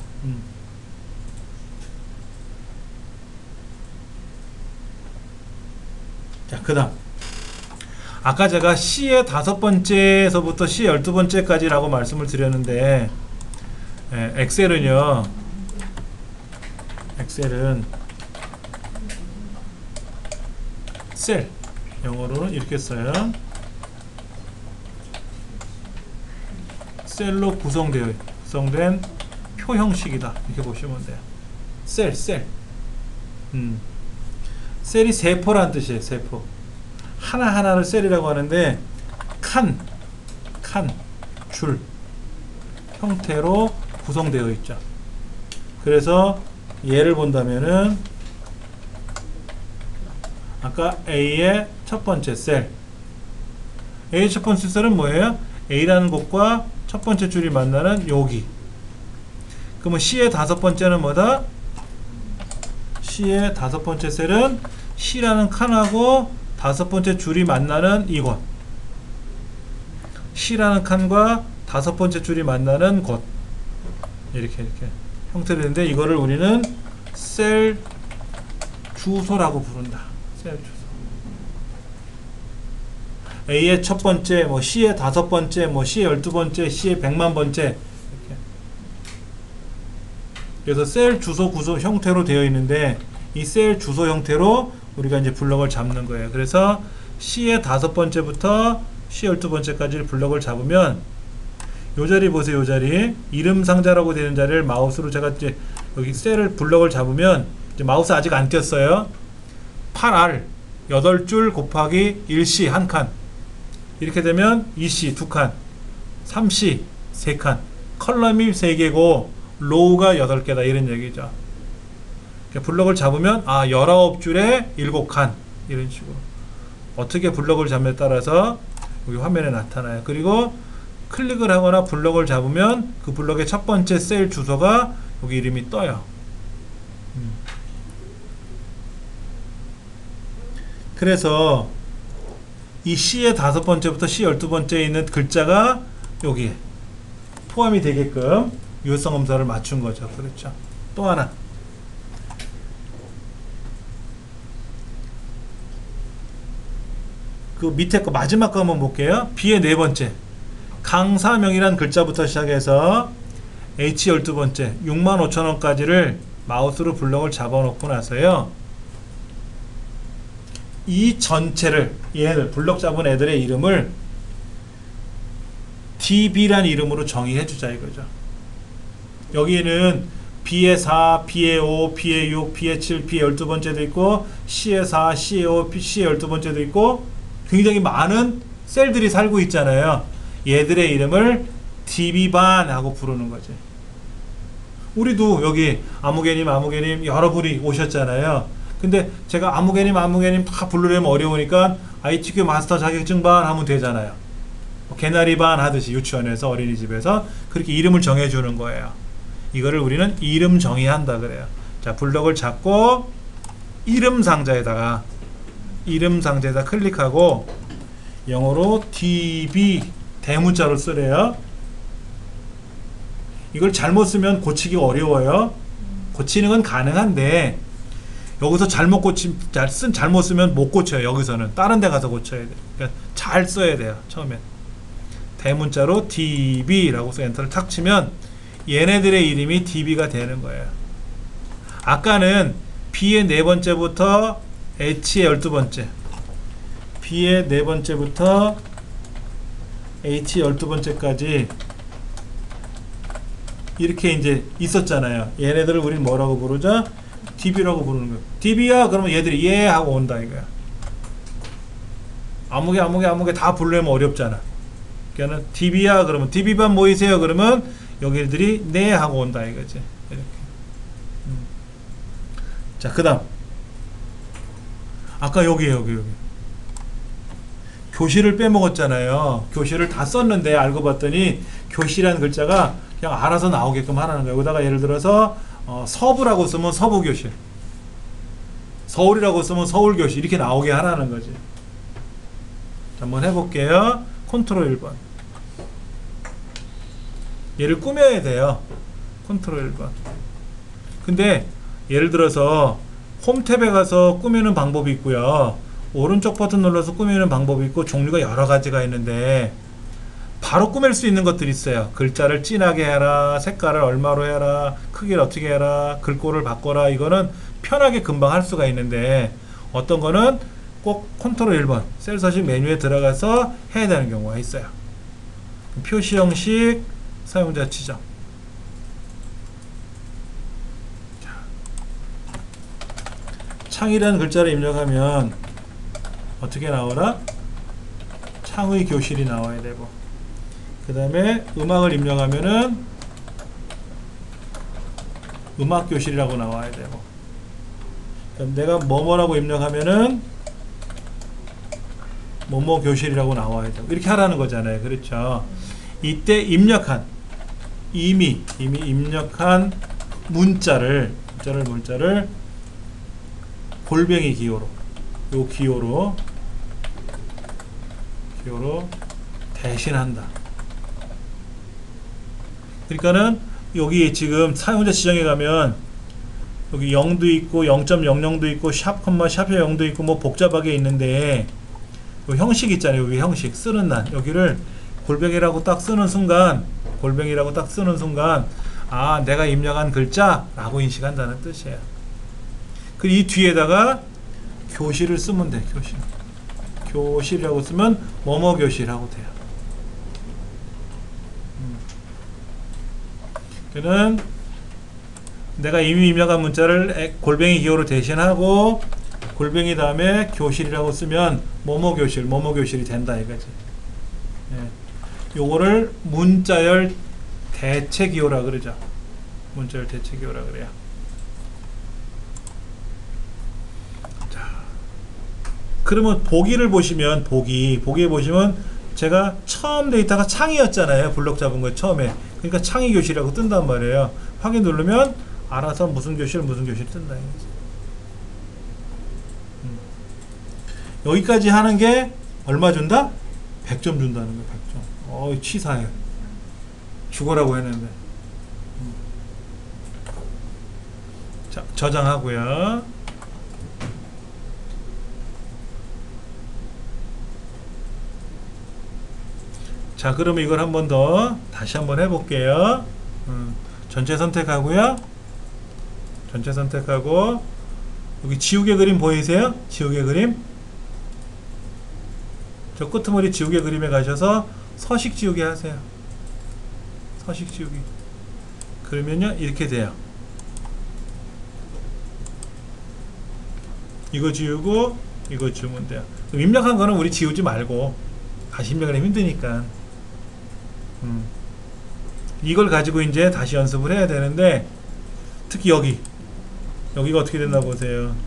자, 그 다음 아까 제가 C의 5번째에서부터 C의 12번째까지라고 말씀을 드렸는데 엑셀은 셀 영어로는 이렇게 써요. 셀로 구성된 표 형식이다 이렇게 보시면 돼요. 셀 셀이 세포란 뜻이에요. 세포 하나하나를 셀이라고 하는데 칸, 줄 형태로 구성되어 있죠. 그래서 예를 본다면은 아까 A의 첫 번째 셀 A의 첫 번째 셀은 뭐예요? A라는 곳과 첫 번째 줄이 만나는 여기. 그러면 C의 5번째는 뭐다? C의 5번째 셀은 C라는 칸하고 5번째 줄이 만나는 이곳. C라는 칸과 5번째 줄이 만나는 곳. 이렇게 형태로 되는데 이거를 우리는 셀 주소라고 부른다. 셀 주소. A의 첫 번째, 뭐 C의 5번째, 뭐 C의 12번째, C의 100만 번째 이렇게. 그래서 셀 주소 구조 형태로 되어 있는데 이 셀 주소 형태로 우리가 이제 블럭을 잡는 거예요. 그래서 C의 5번째부터 C 12번째까지 블럭을 잡으면 요 자리 보세요. 요 자리 이름 상자라고 되는 자리를 마우스로 제가 이제 여기 셀을 블럭을 잡으면 이제 마우스 아직 안 띄었어요. 8R 8줄 곱하기 1C 1칸 이렇게 되면 2C 2칸 3C 3칸 컬럼이 3개고 로우가 8개다 이런 얘기죠. 블럭을 잡으면 19줄에 7칸 이런 식으로 어떻게 블럭을 잡느냐에 따라서 여기 화면에 나타나요. 그리고 클릭을 하거나 블럭을 잡으면 그 블럭의 첫 번째 셀 주소가 여기 이름이 떠요. 그래서 이 C의 5번째부터 C 12번째에 있는 글자가 여기에 포함이 되게끔 유효성 검사를 맞춘 거죠. 그렇죠. 또 하나 그 밑에 거 마지막 거 한번 볼게요. B의 4번째 강사명이란 글자부터 시작해서 H 12번째 65,000원까지를 마우스로 블럭을 잡아놓고 나서요. 이 전체를 얘네들 블럭 잡은 애들의 이름을 DB란 이름으로 정의해 주자 이거죠. 여기에는 B의 4, B의 5, B의 6, B의 7, B의 12번째도 있고 C의 4, C의 5, C의 12번째도 있고 굉장히 많은 셀들이 살고 있잖아요. 얘들의 이름을 DB반 하고 부르는 거지. 우리도 여기 아무개님 여러 분이 오셨잖아요. 근데 제가 아무개님 다 부르려면 어려우니까 ITQ 마스터 자격증반 하면 되잖아요. 개나리반 하듯이 유치원에서 어린이집에서 그렇게 이름을 정해주는 거예요. 이거를 우리는 이름 정의한다 그래요. 자, 블럭을 잡고 이름 상자에다 클릭하고 영어로 DB 대문자로 쓰래요. 이걸 잘못 쓰면 고치기가 어려워요. 고치는 건 가능한데 여기서 잘못 쓰면 못 고쳐요. 여기서는 다른 데 가서 고쳐야 돼요. 그러니까 잘 써야 돼요. 처음엔 대문자로 DB라고 써 엔터를 탁 치면 얘네들의 이름이 DB가 되는 거예요. 아까는 B의 4번째부터 H의 12번째 B의 4번째부터 H의 12번째까지 이렇게 이제 있었잖아요. 얘네들을 우린 뭐라고 부르죠? DB라고 부르는 거예요. DB야 그러면 얘들이 예 하고 온다 이거야. 아무개 다 부르려면 어렵잖아. 그러니까 DB야 그러면 DB반 모이세요 그러면 여기들이 네 하고 온다 이거지. 이렇게. 자, 그 다음 아까 여기 교실을 빼먹었잖아요. 교실을 다 썼는데 알고 봤더니 교실이라는 글자가 그냥 알아서 나오게끔 하라는 거예요. 여기다가 예를 들어서 서부라고 쓰면 서부교실, 서울이라고 쓰면 서울교실 이렇게 나오게 하라는 거지. 자, 한번 해볼게요. 컨트롤 1번. 얘를 꾸며야 돼요. 컨트롤 1번. 근데 예를 들어서 홈 탭에 가서 꾸미는 방법이 있고요. 오른쪽 버튼 눌러서 꾸미는 방법이 있고 종류가 여러 가지가 있는데 바로 꾸밀 수 있는 것들이 있어요. 글자를 진하게 해라, 색깔을 얼마로 해라, 크기를 어떻게 해라, 글꼴을 바꿔라. 이거는 편하게 금방 할 수가 있는데 어떤 거는 꼭 컨트롤 1번 셀 서식 메뉴에 들어가서 해야 되는 경우가 있어요. 표시 형식, 사용자 지정. 창이라는 글자를 입력하면 어떻게 나오나? 창의 교실이 나와야 되고, 그 다음에 음악을 입력하면은 음악 교실이라고 나와야 되고, 내가 뭐뭐라고 입력하면은 뭐뭐 교실이라고 나와야 되고, 이렇게 하라는 거잖아요. 그렇죠? 이때 이미 입력한 문자를 골뱅이 기호로, 요 기호로 대신한다. 그러니까는 여기 지금 사용자 지정에 가면 여기 0도 있고 0.00도 있고 샵, 샵의 0도 있고 뭐 복잡하게 있는데 요 형식 있잖아요. 여기 형식 쓰는 난 여기를 골뱅이라고 딱 쓰는 순간 아, 내가 입력한 글자라고 인식한다는 뜻이에요. 이 뒤에다가 교실을 쓰면 돼. 교실. 교실이라고 쓰면 뭐뭐 교실하고 돼요. 그는 내가 이미 입력한 문자를 골뱅이 기호로 대신하고 골뱅이 다음에 교실이라고 쓰면 뭐뭐 교실이 된다 이거지. 예. 요거를 문자열 대체 기호라 그러죠. 문자열 대체 기호라 그래요. 자, 그러면 보기를 보시면 보기에 보시면 제가 처음 데이터가 창이었잖아요. 블록 잡은 거 처음에. 그러니까 창의 교실이라고 뜬단 말이에요. 확인 누르면 알아서 무슨 교실 뜬다 이거지. 여기까지 하는 게 얼마 준다? 100점 준다는 거야. 100점. 치사해. 죽어라고 했는데. 자, 저장하고요. 자, 그러면 이걸 한 번 더 다시 한번 해볼게요. 전체 선택하고요. 전체 선택하고 여기 지우개 그림 보이세요? 지우개 그림. 저 끄트머리 지우개 그림에 가셔서 서식 지우개 하세요. 서식 지우개. 그러면요 이렇게 돼요. 이거 지우고 이거 지우면 돼요. 입력한 거는 우리 지우지 말고 다시 입력을 하면 힘드니까. 이걸 가지고 이제 다시 연습을 해야 되는데 특히 여기가 어떻게 됐나 보세요.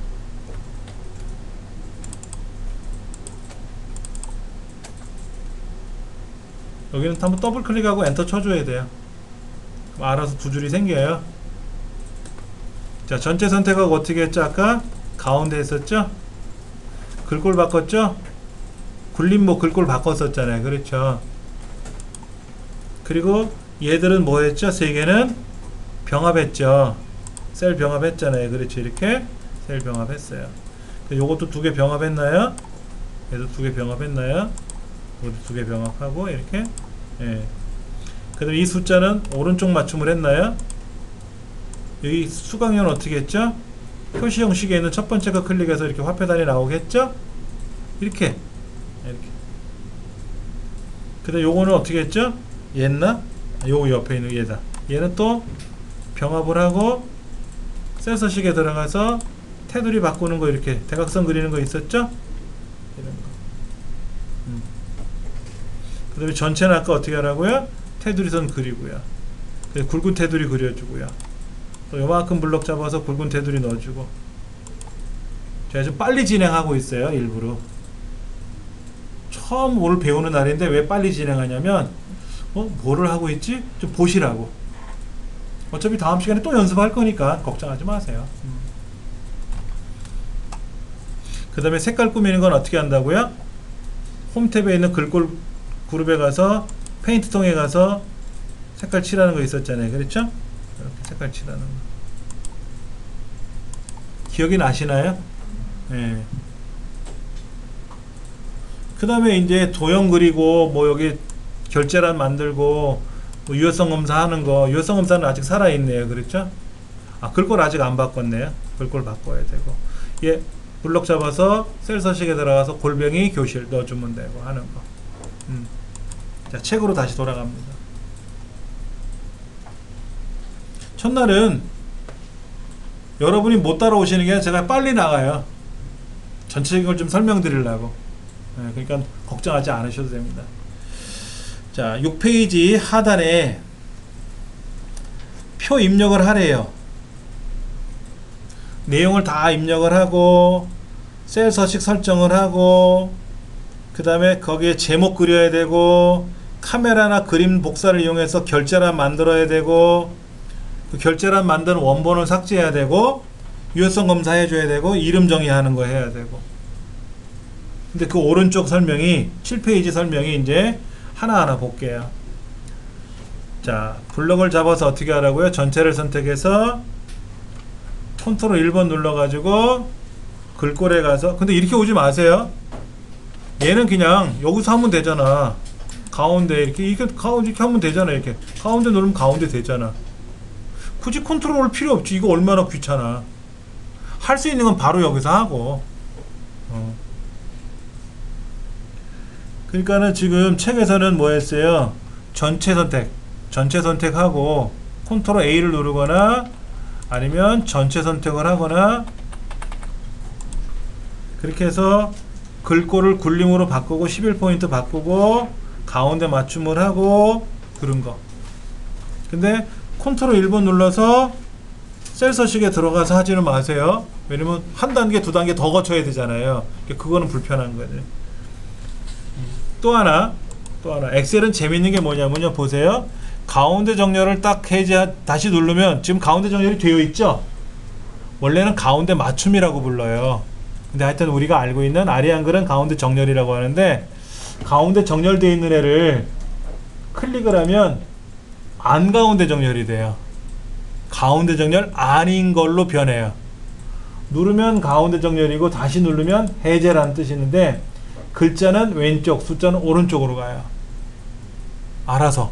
여기는 한번 더블 클릭하고 엔터 쳐줘야 돼요. 알아서 두 줄이 생겨요. 자, 전체 선택하고 어떻게 했죠? 아까 가운데 했었죠? 글꼴 바꿨죠? 굴림목 글꼴 바꿨었잖아요. 그렇죠? 그리고 얘들은 뭐 했죠? 세 개는 병합했죠. 셀 병합했잖아요. 그렇죠? 이렇게 셀 병합했어요. 요것도 두 개 병합했나요? 얘도 두 개 병합했나요? 이것도 두 개 병합하고 이렇게. 예. 그 다음에 이 숫자는 오른쪽 맞춤을 했나요? 여기 수강료는 어떻게 했죠? 표시 형식에 있는 첫 번째 거 클릭해서 이렇게 화폐단이 나오겠죠? 이렇게. 그 다음에 요거는 어떻게 했죠? 얘나? 요거 옆에 있는 얘다. 얘는 또 병합을 하고 센서식에 들어가서 테두리 바꾸는 거 이렇게 대각선 그리는 거 있었죠? 이런 거. 그 다음에 전체는 아까 어떻게 하라고요? 테두리선 그리고요. 굵은 테두리 그려주고요. 또 요만큼 블럭 잡아서 굵은 테두리 넣어주고. 제가 좀 빨리 진행하고 있어요. 일부러. 처음 오늘 배우는 날인데 왜 빨리 진행하냐면 뭐를 하고 있지? 좀 보시라고. 어차피 다음 시간에 또 연습할 거니까 걱정하지 마세요. 그 다음에 색깔 꾸미는 건 어떻게 한다고요? 홈 탭에 있는 글꼴 그룹에 가서 페인트 통에 가서 색깔 칠하는 거 있었잖아요. 그렇죠? 이렇게 색깔 칠하는 거. 기억이 나시나요? 네. 그 다음에 이제 도형 그리고 뭐 여기 결제란 만들고 뭐 유효성 검사하는 거. 유효성 검사는 아직 살아있네요. 그렇죠? 글꼴 아직 안 바꿨네요. 글꼴 바꿔야 되고. 예, 블럭 잡아서 셀 서식에 들어가서 골뱅이 교실 넣어주면 되고 하는 거. 자, 책으로 다시 돌아갑니다. 첫날은 여러분이 못 따라오시는 게 제가 빨리 나가요. 전체적인 걸 좀 설명드리려고. 네, 그러니까 걱정하지 않으셔도 됩니다. 자, 6페이지 하단에 표 입력을 하래요. 내용을 다 입력을 하고 셀 서식 설정을 하고 그 다음에 거기에 제목 그려야 되고 카메라나 그림 복사를 이용해서 결제란 만들어야 되고 그 결제란 만드는 원본을 삭제해야 되고 유효성 검사해 줘야 되고 이름 정의하는 거 해야 되고. 근데 그 오른쪽 설명이 7페이지 설명이 이제 하나하나 볼게요. 자, 블럭을 잡아서 어떻게 하라고요? 전체를 선택해서 컨트롤 1번 눌러가지고 글꼴에 가서, 근데 이렇게 오지 마세요. 얘는 그냥 여기서 하면 되잖아. 가운데 이렇게 가운데 이렇게 하면 되잖아. 이렇게 가운데 누르면 가운데 되잖아. 굳이 컨트롤 필요 없지. 이거 얼마나 귀찮아. 할 수 있는 건 바로 여기서 하고. 그러니까는 지금 책에서는 뭐 했어요? 전체 선택하고 컨트롤 A를 누르거나 아니면 전체 선택을 하거나 그렇게 해서 글꼴을 굴림으로 바꾸고 11포인트 바꾸고 가운데 맞춤을 하고 그런 거. 근데 컨트롤 1번 눌러서 셀 서식에 들어가서 하지는 마세요. 왜냐면 한 단계 두 단계 더 거쳐야 되잖아요. 그거는 불편한 거예요. 또 하나 엑셀은 재밌는 게 뭐냐면요, 보세요. 가운데 정렬을 딱 해제 다시 누르면 지금 가운데 정렬이 되어 있죠. 원래는 가운데 맞춤이라고 불러요. 근데 하여튼 우리가 알고 있는 아리안글은 가운데 정렬이라고 하는데, 가운데 정렬되어 있는 애를 클릭을 하면 안 가운데 정렬이 돼요. 가운데 정렬 아닌 걸로 변해요. 누르면 가운데 정렬이고 다시 누르면 해제라는 뜻이 있는데, 글자는 왼쪽, 숫자는 오른쪽으로 가요. 알아서.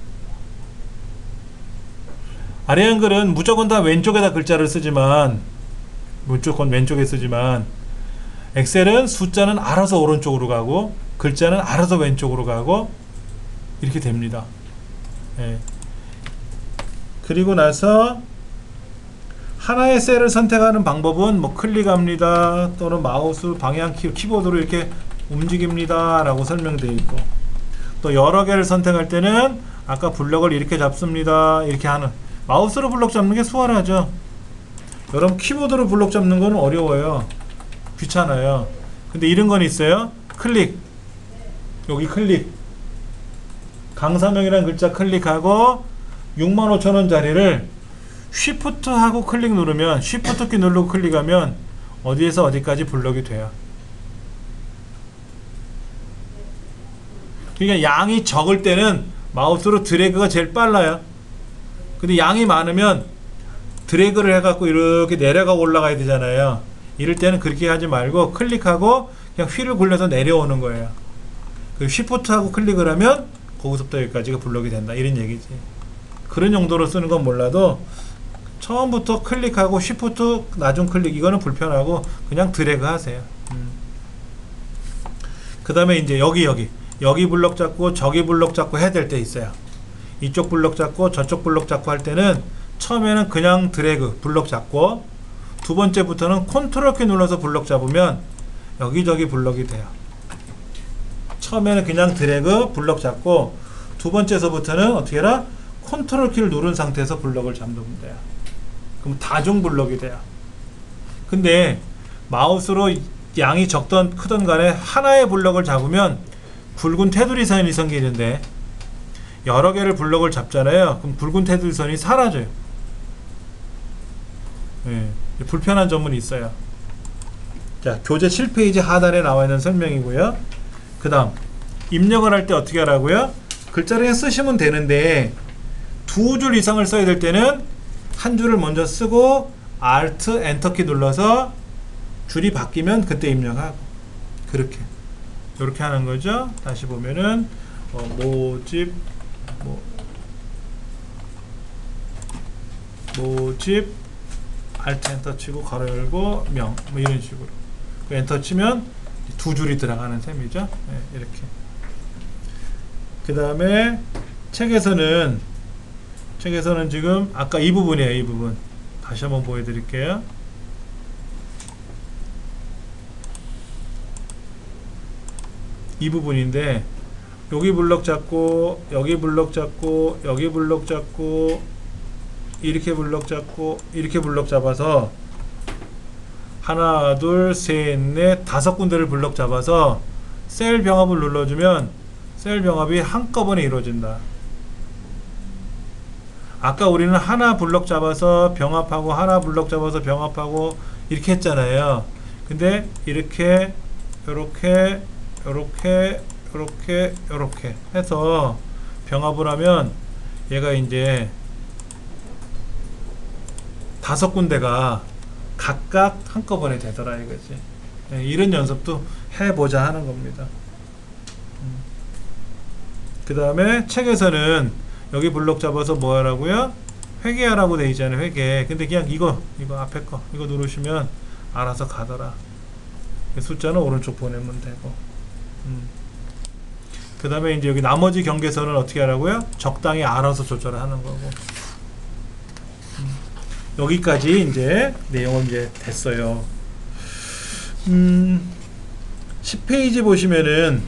아리안글은 무조건 다 왼쪽에다 글자를 쓰지만, 무조건 왼쪽에 쓰지만, 엑셀은 숫자는 알아서 오른쪽으로 가고 글자는 알아서 왼쪽으로 가고 이렇게 됩니다. 예. 그리고 나서 하나의 셀을 선택하는 방법은 뭐 클릭합니다, 또는 마우스 방향 키보드로 이렇게 움직입니다 라고 설명되어 있고, 또 여러 개를 선택할 때는 아까 블럭을 이렇게 잡습니다, 이렇게 하는, 마우스로 블럭 잡는 게 수월하죠. 여러분 키보드로 블럭 잡는 건 어려워요. 귀찮아요. 근데 이런 건 있어요. 클릭, 여기 클릭, 강사명이라는 글자 클릭하고 65,000원짜리를 쉬프트 하고 클릭 누르면, 쉬프트 키 누르고 클릭하면 어디에서 어디까지 블럭이 돼요. 그러니까 양이 적을 때는 마우스로 드래그가 제일 빨라요. 근데 양이 많으면 드래그를 해갖고 이렇게 내려가 올라가야 되잖아요. 이럴 때는 그렇게 하지 말고 클릭하고 그냥 휠을 굴려서 내려오는 거예요. 그 쉬프트하고 클릭을 하면 거기서부터 여기까지가 블럭이 된다, 이런 얘기지. 그런 용도로 쓰는 건 몰라도 처음부터 클릭하고 쉬프트 나중 클릭, 이거는 불편하고 그냥 드래그 하세요. 그 다음에 이제 여기 블럭 잡고 저기 블럭 잡고 해야 될 때 있어요. 이쪽 블럭 잡고 저쪽 블럭 잡고 할 때는 처음에는 그냥 드래그 블럭 잡고, 두 번째부터는 컨트롤 키 눌러서 블럭 잡으면 여기저기 블럭이 돼요. 처음에는 그냥 드래그 블럭 잡고, 두 번째서부터는 어떻게 해라? 컨트롤 키를 누른 상태에서 블럭을 잡는 돼요. 그럼 다중 블럭이 돼요. 근데 마우스로 양이 적던 크던 간에 하나의 블럭을 잡으면 굵은 테두리 선이 생기는데, 여러 개를 블럭을 잡잖아요. 그럼 굵은 테두리 선이 사라져요. 예, 불편한 점은 있어요. 자, 교재 7페이지 하단에 나와 있는 설명이고요. 그 다음 입력을 할 때 어떻게 하라고요? 글자를 그냥 쓰시면 되는데, 두 줄 이상을 써야 될 때는 한 줄을 먼저 쓰고 Alt 엔터키 눌러서 줄이 바뀌면 그때 입력하고, 그렇게 하는 거죠. 다시 보면은 모집 Alt 엔터 치고 가로 열고 명, 뭐 이런 식으로 엔터 치면 두 줄이 들어가는 셈이죠. 네, 이렇게. 그 다음에 책에서는 지금 아까 이 부분이에요. 이 부분 다시 한번 보여드릴게요. 이 부분인데, 여기 블럭 잡고 여기 블럭 잡고 여기 블럭 잡고 이렇게 블럭 잡고 이렇게 블럭 잡아서 하나 둘 셋 넷 다섯 군데를 블럭 잡아서 셀 병합을 눌러주면 셀 병합이 한꺼번에 이루어진다. 아까 우리는 하나 블럭 잡아서 병합하고 하나 블럭 잡아서 병합하고 이렇게 했잖아요. 근데 이렇게 요렇게 해서 병합을 하면 얘가 이제 다섯 군데가 각각 한꺼번에 되더라 이거지. 네, 이런 연습도 해보자 하는 겁니다. 그 다음에 책에서는 여기 블럭 잡아서 뭐 하라고요? 회계하라고 돼 있잖아요. 회계. 근데 그냥 이거 앞에 거 이거 누르시면 알아서 가더라. 숫자는 오른쪽 보내면 되고. 그 다음에 이제 여기 나머지 경계선을 어떻게 하라고요? 적당히 알아서 조절을 하는 거고. 여기까지 이제 내용은 이제 됐어요. 10페이지 보시면은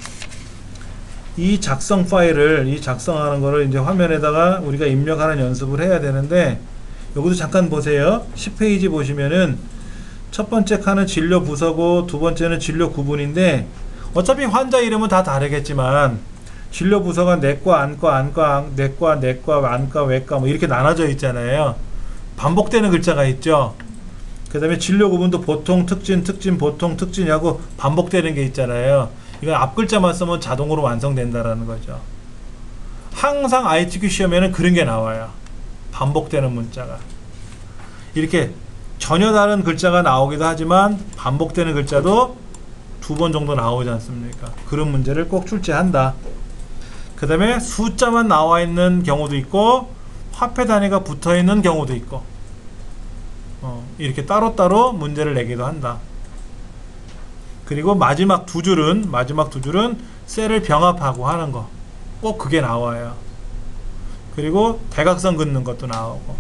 이 작성 파일을, 이 작성하는 거를 이제 화면에다가 우리가 입력하는 연습을 해야 되는데, 여기도 잠깐 보세요. 10페이지 보시면은 첫 번째 칸은 진료 부서고 두 번째는 진료 구분인데, 어차피 환자 이름은 다 다르겠지만 진료 부서가 내과, 안과, 내과, 안과, 외과 뭐 이렇게 나눠져 있잖아요. 반복되는 글자가 있죠. 그 다음에 진료 구분도 보통, 특진, 보통, 특진하고 반복되는 게 있잖아요. 이건 앞 글자만 쓰면 자동으로 완성된다라는 거죠. 항상 ITQ 시험에는 그런 게 나와요. 반복되는 문자가. 이렇게 전혀 다른 글자가 나오기도 하지만 반복되는 글자도 두 번 정도 나오지 않습니까? 그런 문제를 꼭 출제한다. 그 다음에 숫자만 나와 있는 경우도 있고 화폐 단위가 붙어 있는 경우도 있고, 이렇게 따로따로 문제를 내기도 한다. 그리고 마지막 두 줄은 셀을 병합하고 하는 거, 꼭 그게 나와요. 그리고 대각선 긋는 것도 나오고.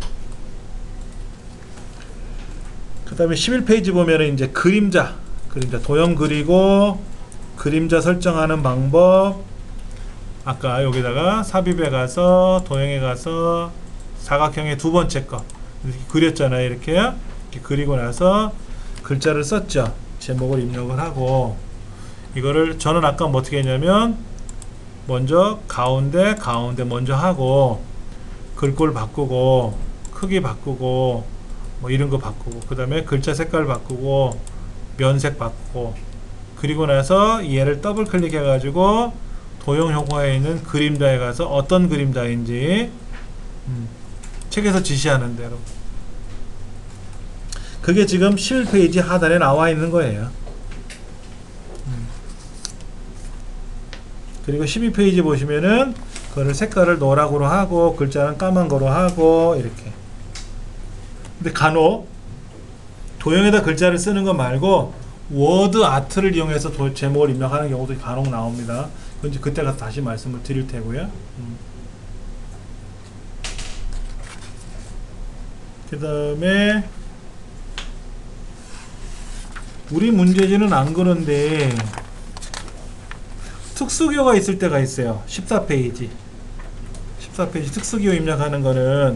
그 다음에 11페이지 보면은 이제 그림자 도형 그리고 그림자 설정하는 방법. 아까 여기다가 삽입에 가서 도형에 가서 사각형의 두 번째 거 이렇게 그렸잖아요. 이렇게 그리고 나서 글자를 썼죠. 제목을 입력을 하고, 이거를 저는 아까 뭐 어떻게 했냐면 먼저 가운데 먼저 하고 글꼴 바꾸고 크기 바꾸고 뭐 이런 거 바꾸고, 그 다음에 글자 색깔 바꾸고 면색 바꾸고, 그리고 나서 얘를 더블 클릭해 가지고 도형 효과에 있는 그림자에 가서 어떤 그림자인지 책에서 지시하는 대로, 그게 지금 11페이지 하단에 나와 있는 거예요. 그리고 12페이지 보시면은 그거를 색깔을 노랗고로 하고 글자는 까만 거로 하고 이렇게. 근데 간혹 도형에다 글자를 쓰는 거 말고 워드 아트를 이용해서 제목을 입력하는 경우도 간혹 나옵니다. 그건 이제 그때 가서 다시 말씀을 드릴 테고요. 그 다음에 우리 문제지는 안 그런데 특수기호가 있을 때가 있어요. 14페이지 특수기호 입력하는 거는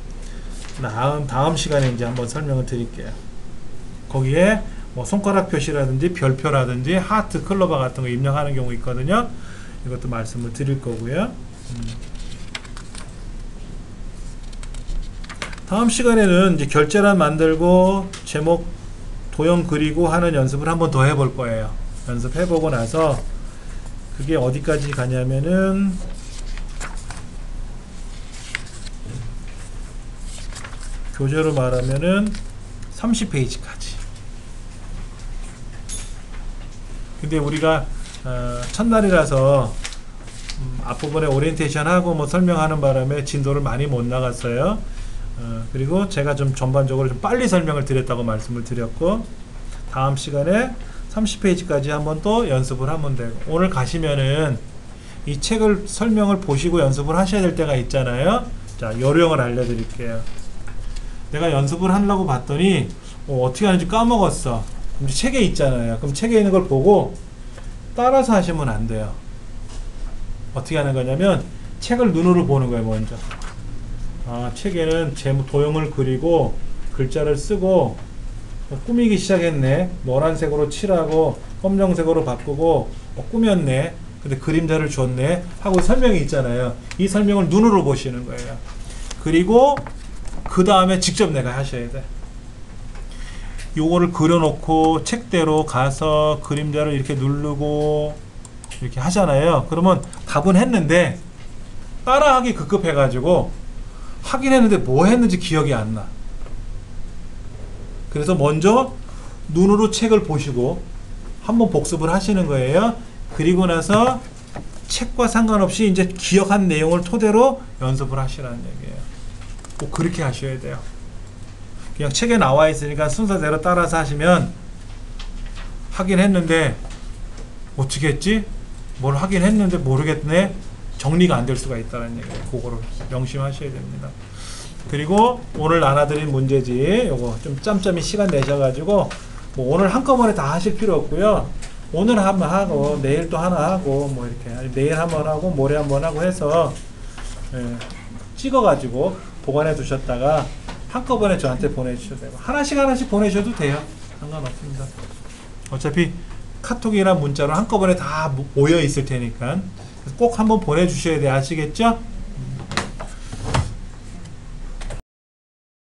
다음 시간에 이제 한번 설명을 드릴게요. 거기에 뭐 손가락 표시라든지 별표라든지 하트, 클로버 같은 거 입력하는 경우 있거든요. 이것도 말씀을 드릴 거고요. 다음 시간에는 이제 결제란 만들고 제목 도형 그리고 하는 연습을 한번 더 해볼 거예요. 연습해보고 나서 그게 어디까지 가냐면은 교재로 말하면은 30페이지까지. 근데 우리가 첫날이라서 앞부분에 오리엔테이션 하고 뭐 설명하는 바람에 진도를 많이 못 나갔어요. 그리고 제가 좀 전반적으로 좀 빨리 설명을 드렸다고 말씀을 드렸고, 다음 시간에 30페이지까지 한번 또 연습을 하면 되고, 오늘 가시면은 이 책을 설명을 보시고 연습을 하셔야 될 때가 있잖아요. 자, 요령을 알려드릴게요. 내가 연습을 하려고 봤더니 어떻게 하는지 까먹었어. 그럼 책에 있잖아요. 그럼 책에 있는 걸 보고 따라서 하시면 안 돼요. 어떻게 하는 거냐면 책을 눈으로 보는 거예요. 먼저 책에는 제목 도형을 그리고 글자를 쓰고 꾸미기 시작했네. 노란색으로 칠하고 검정색으로 바꾸고 꾸몄네. 근데 그림자를 줬네 하고 설명이 있잖아요. 이 설명을 눈으로 보시는 거예요. 그리고 그 다음에 직접 내가 하셔야 돼. 요거를 그려놓고 책대로 가서 그림자를 이렇게 누르고 이렇게 하잖아요. 그러면 답은 했는데 따라하기 급급해가지고 하긴 했는데 뭐 했는지 기억이 안 나. 그래서 먼저 눈으로 책을 보시고 한번 복습을 하시는 거예요. 그리고 나서 책과 상관없이 이제 기억한 내용을 토대로 연습을 하시라는 얘기예요. 꼭 그렇게 하셔야 돼요. 그냥 책에 나와 있으니까 순서대로 따라서 하시면 하긴 했는데 어떻게 했지? 뭘 하긴 했는데 모르겠네. 정리가 안 될 수가 있다는 얘기예요. 그거를 명심하셔야 됩니다. 그리고 오늘 나눠드린 문제지 요거 좀 짬짬이 시간 내셔가지고 뭐 오늘 한꺼번에 다 하실 필요 없고요. 오늘 한번 하고 내일 또 하나 하고 뭐 이렇게 내일 한번 하고 모레 한번 하고 해서 찍어가지고 보관해 두셨다가 한꺼번에 저한테 보내주셔도 되고 하나씩 보내셔도 돼요. 상관없습니다. 어차피 카톡이나 문자로 한꺼번에 다 모여 있을 테니까 꼭 한번 보내주셔야 돼. 아시겠죠?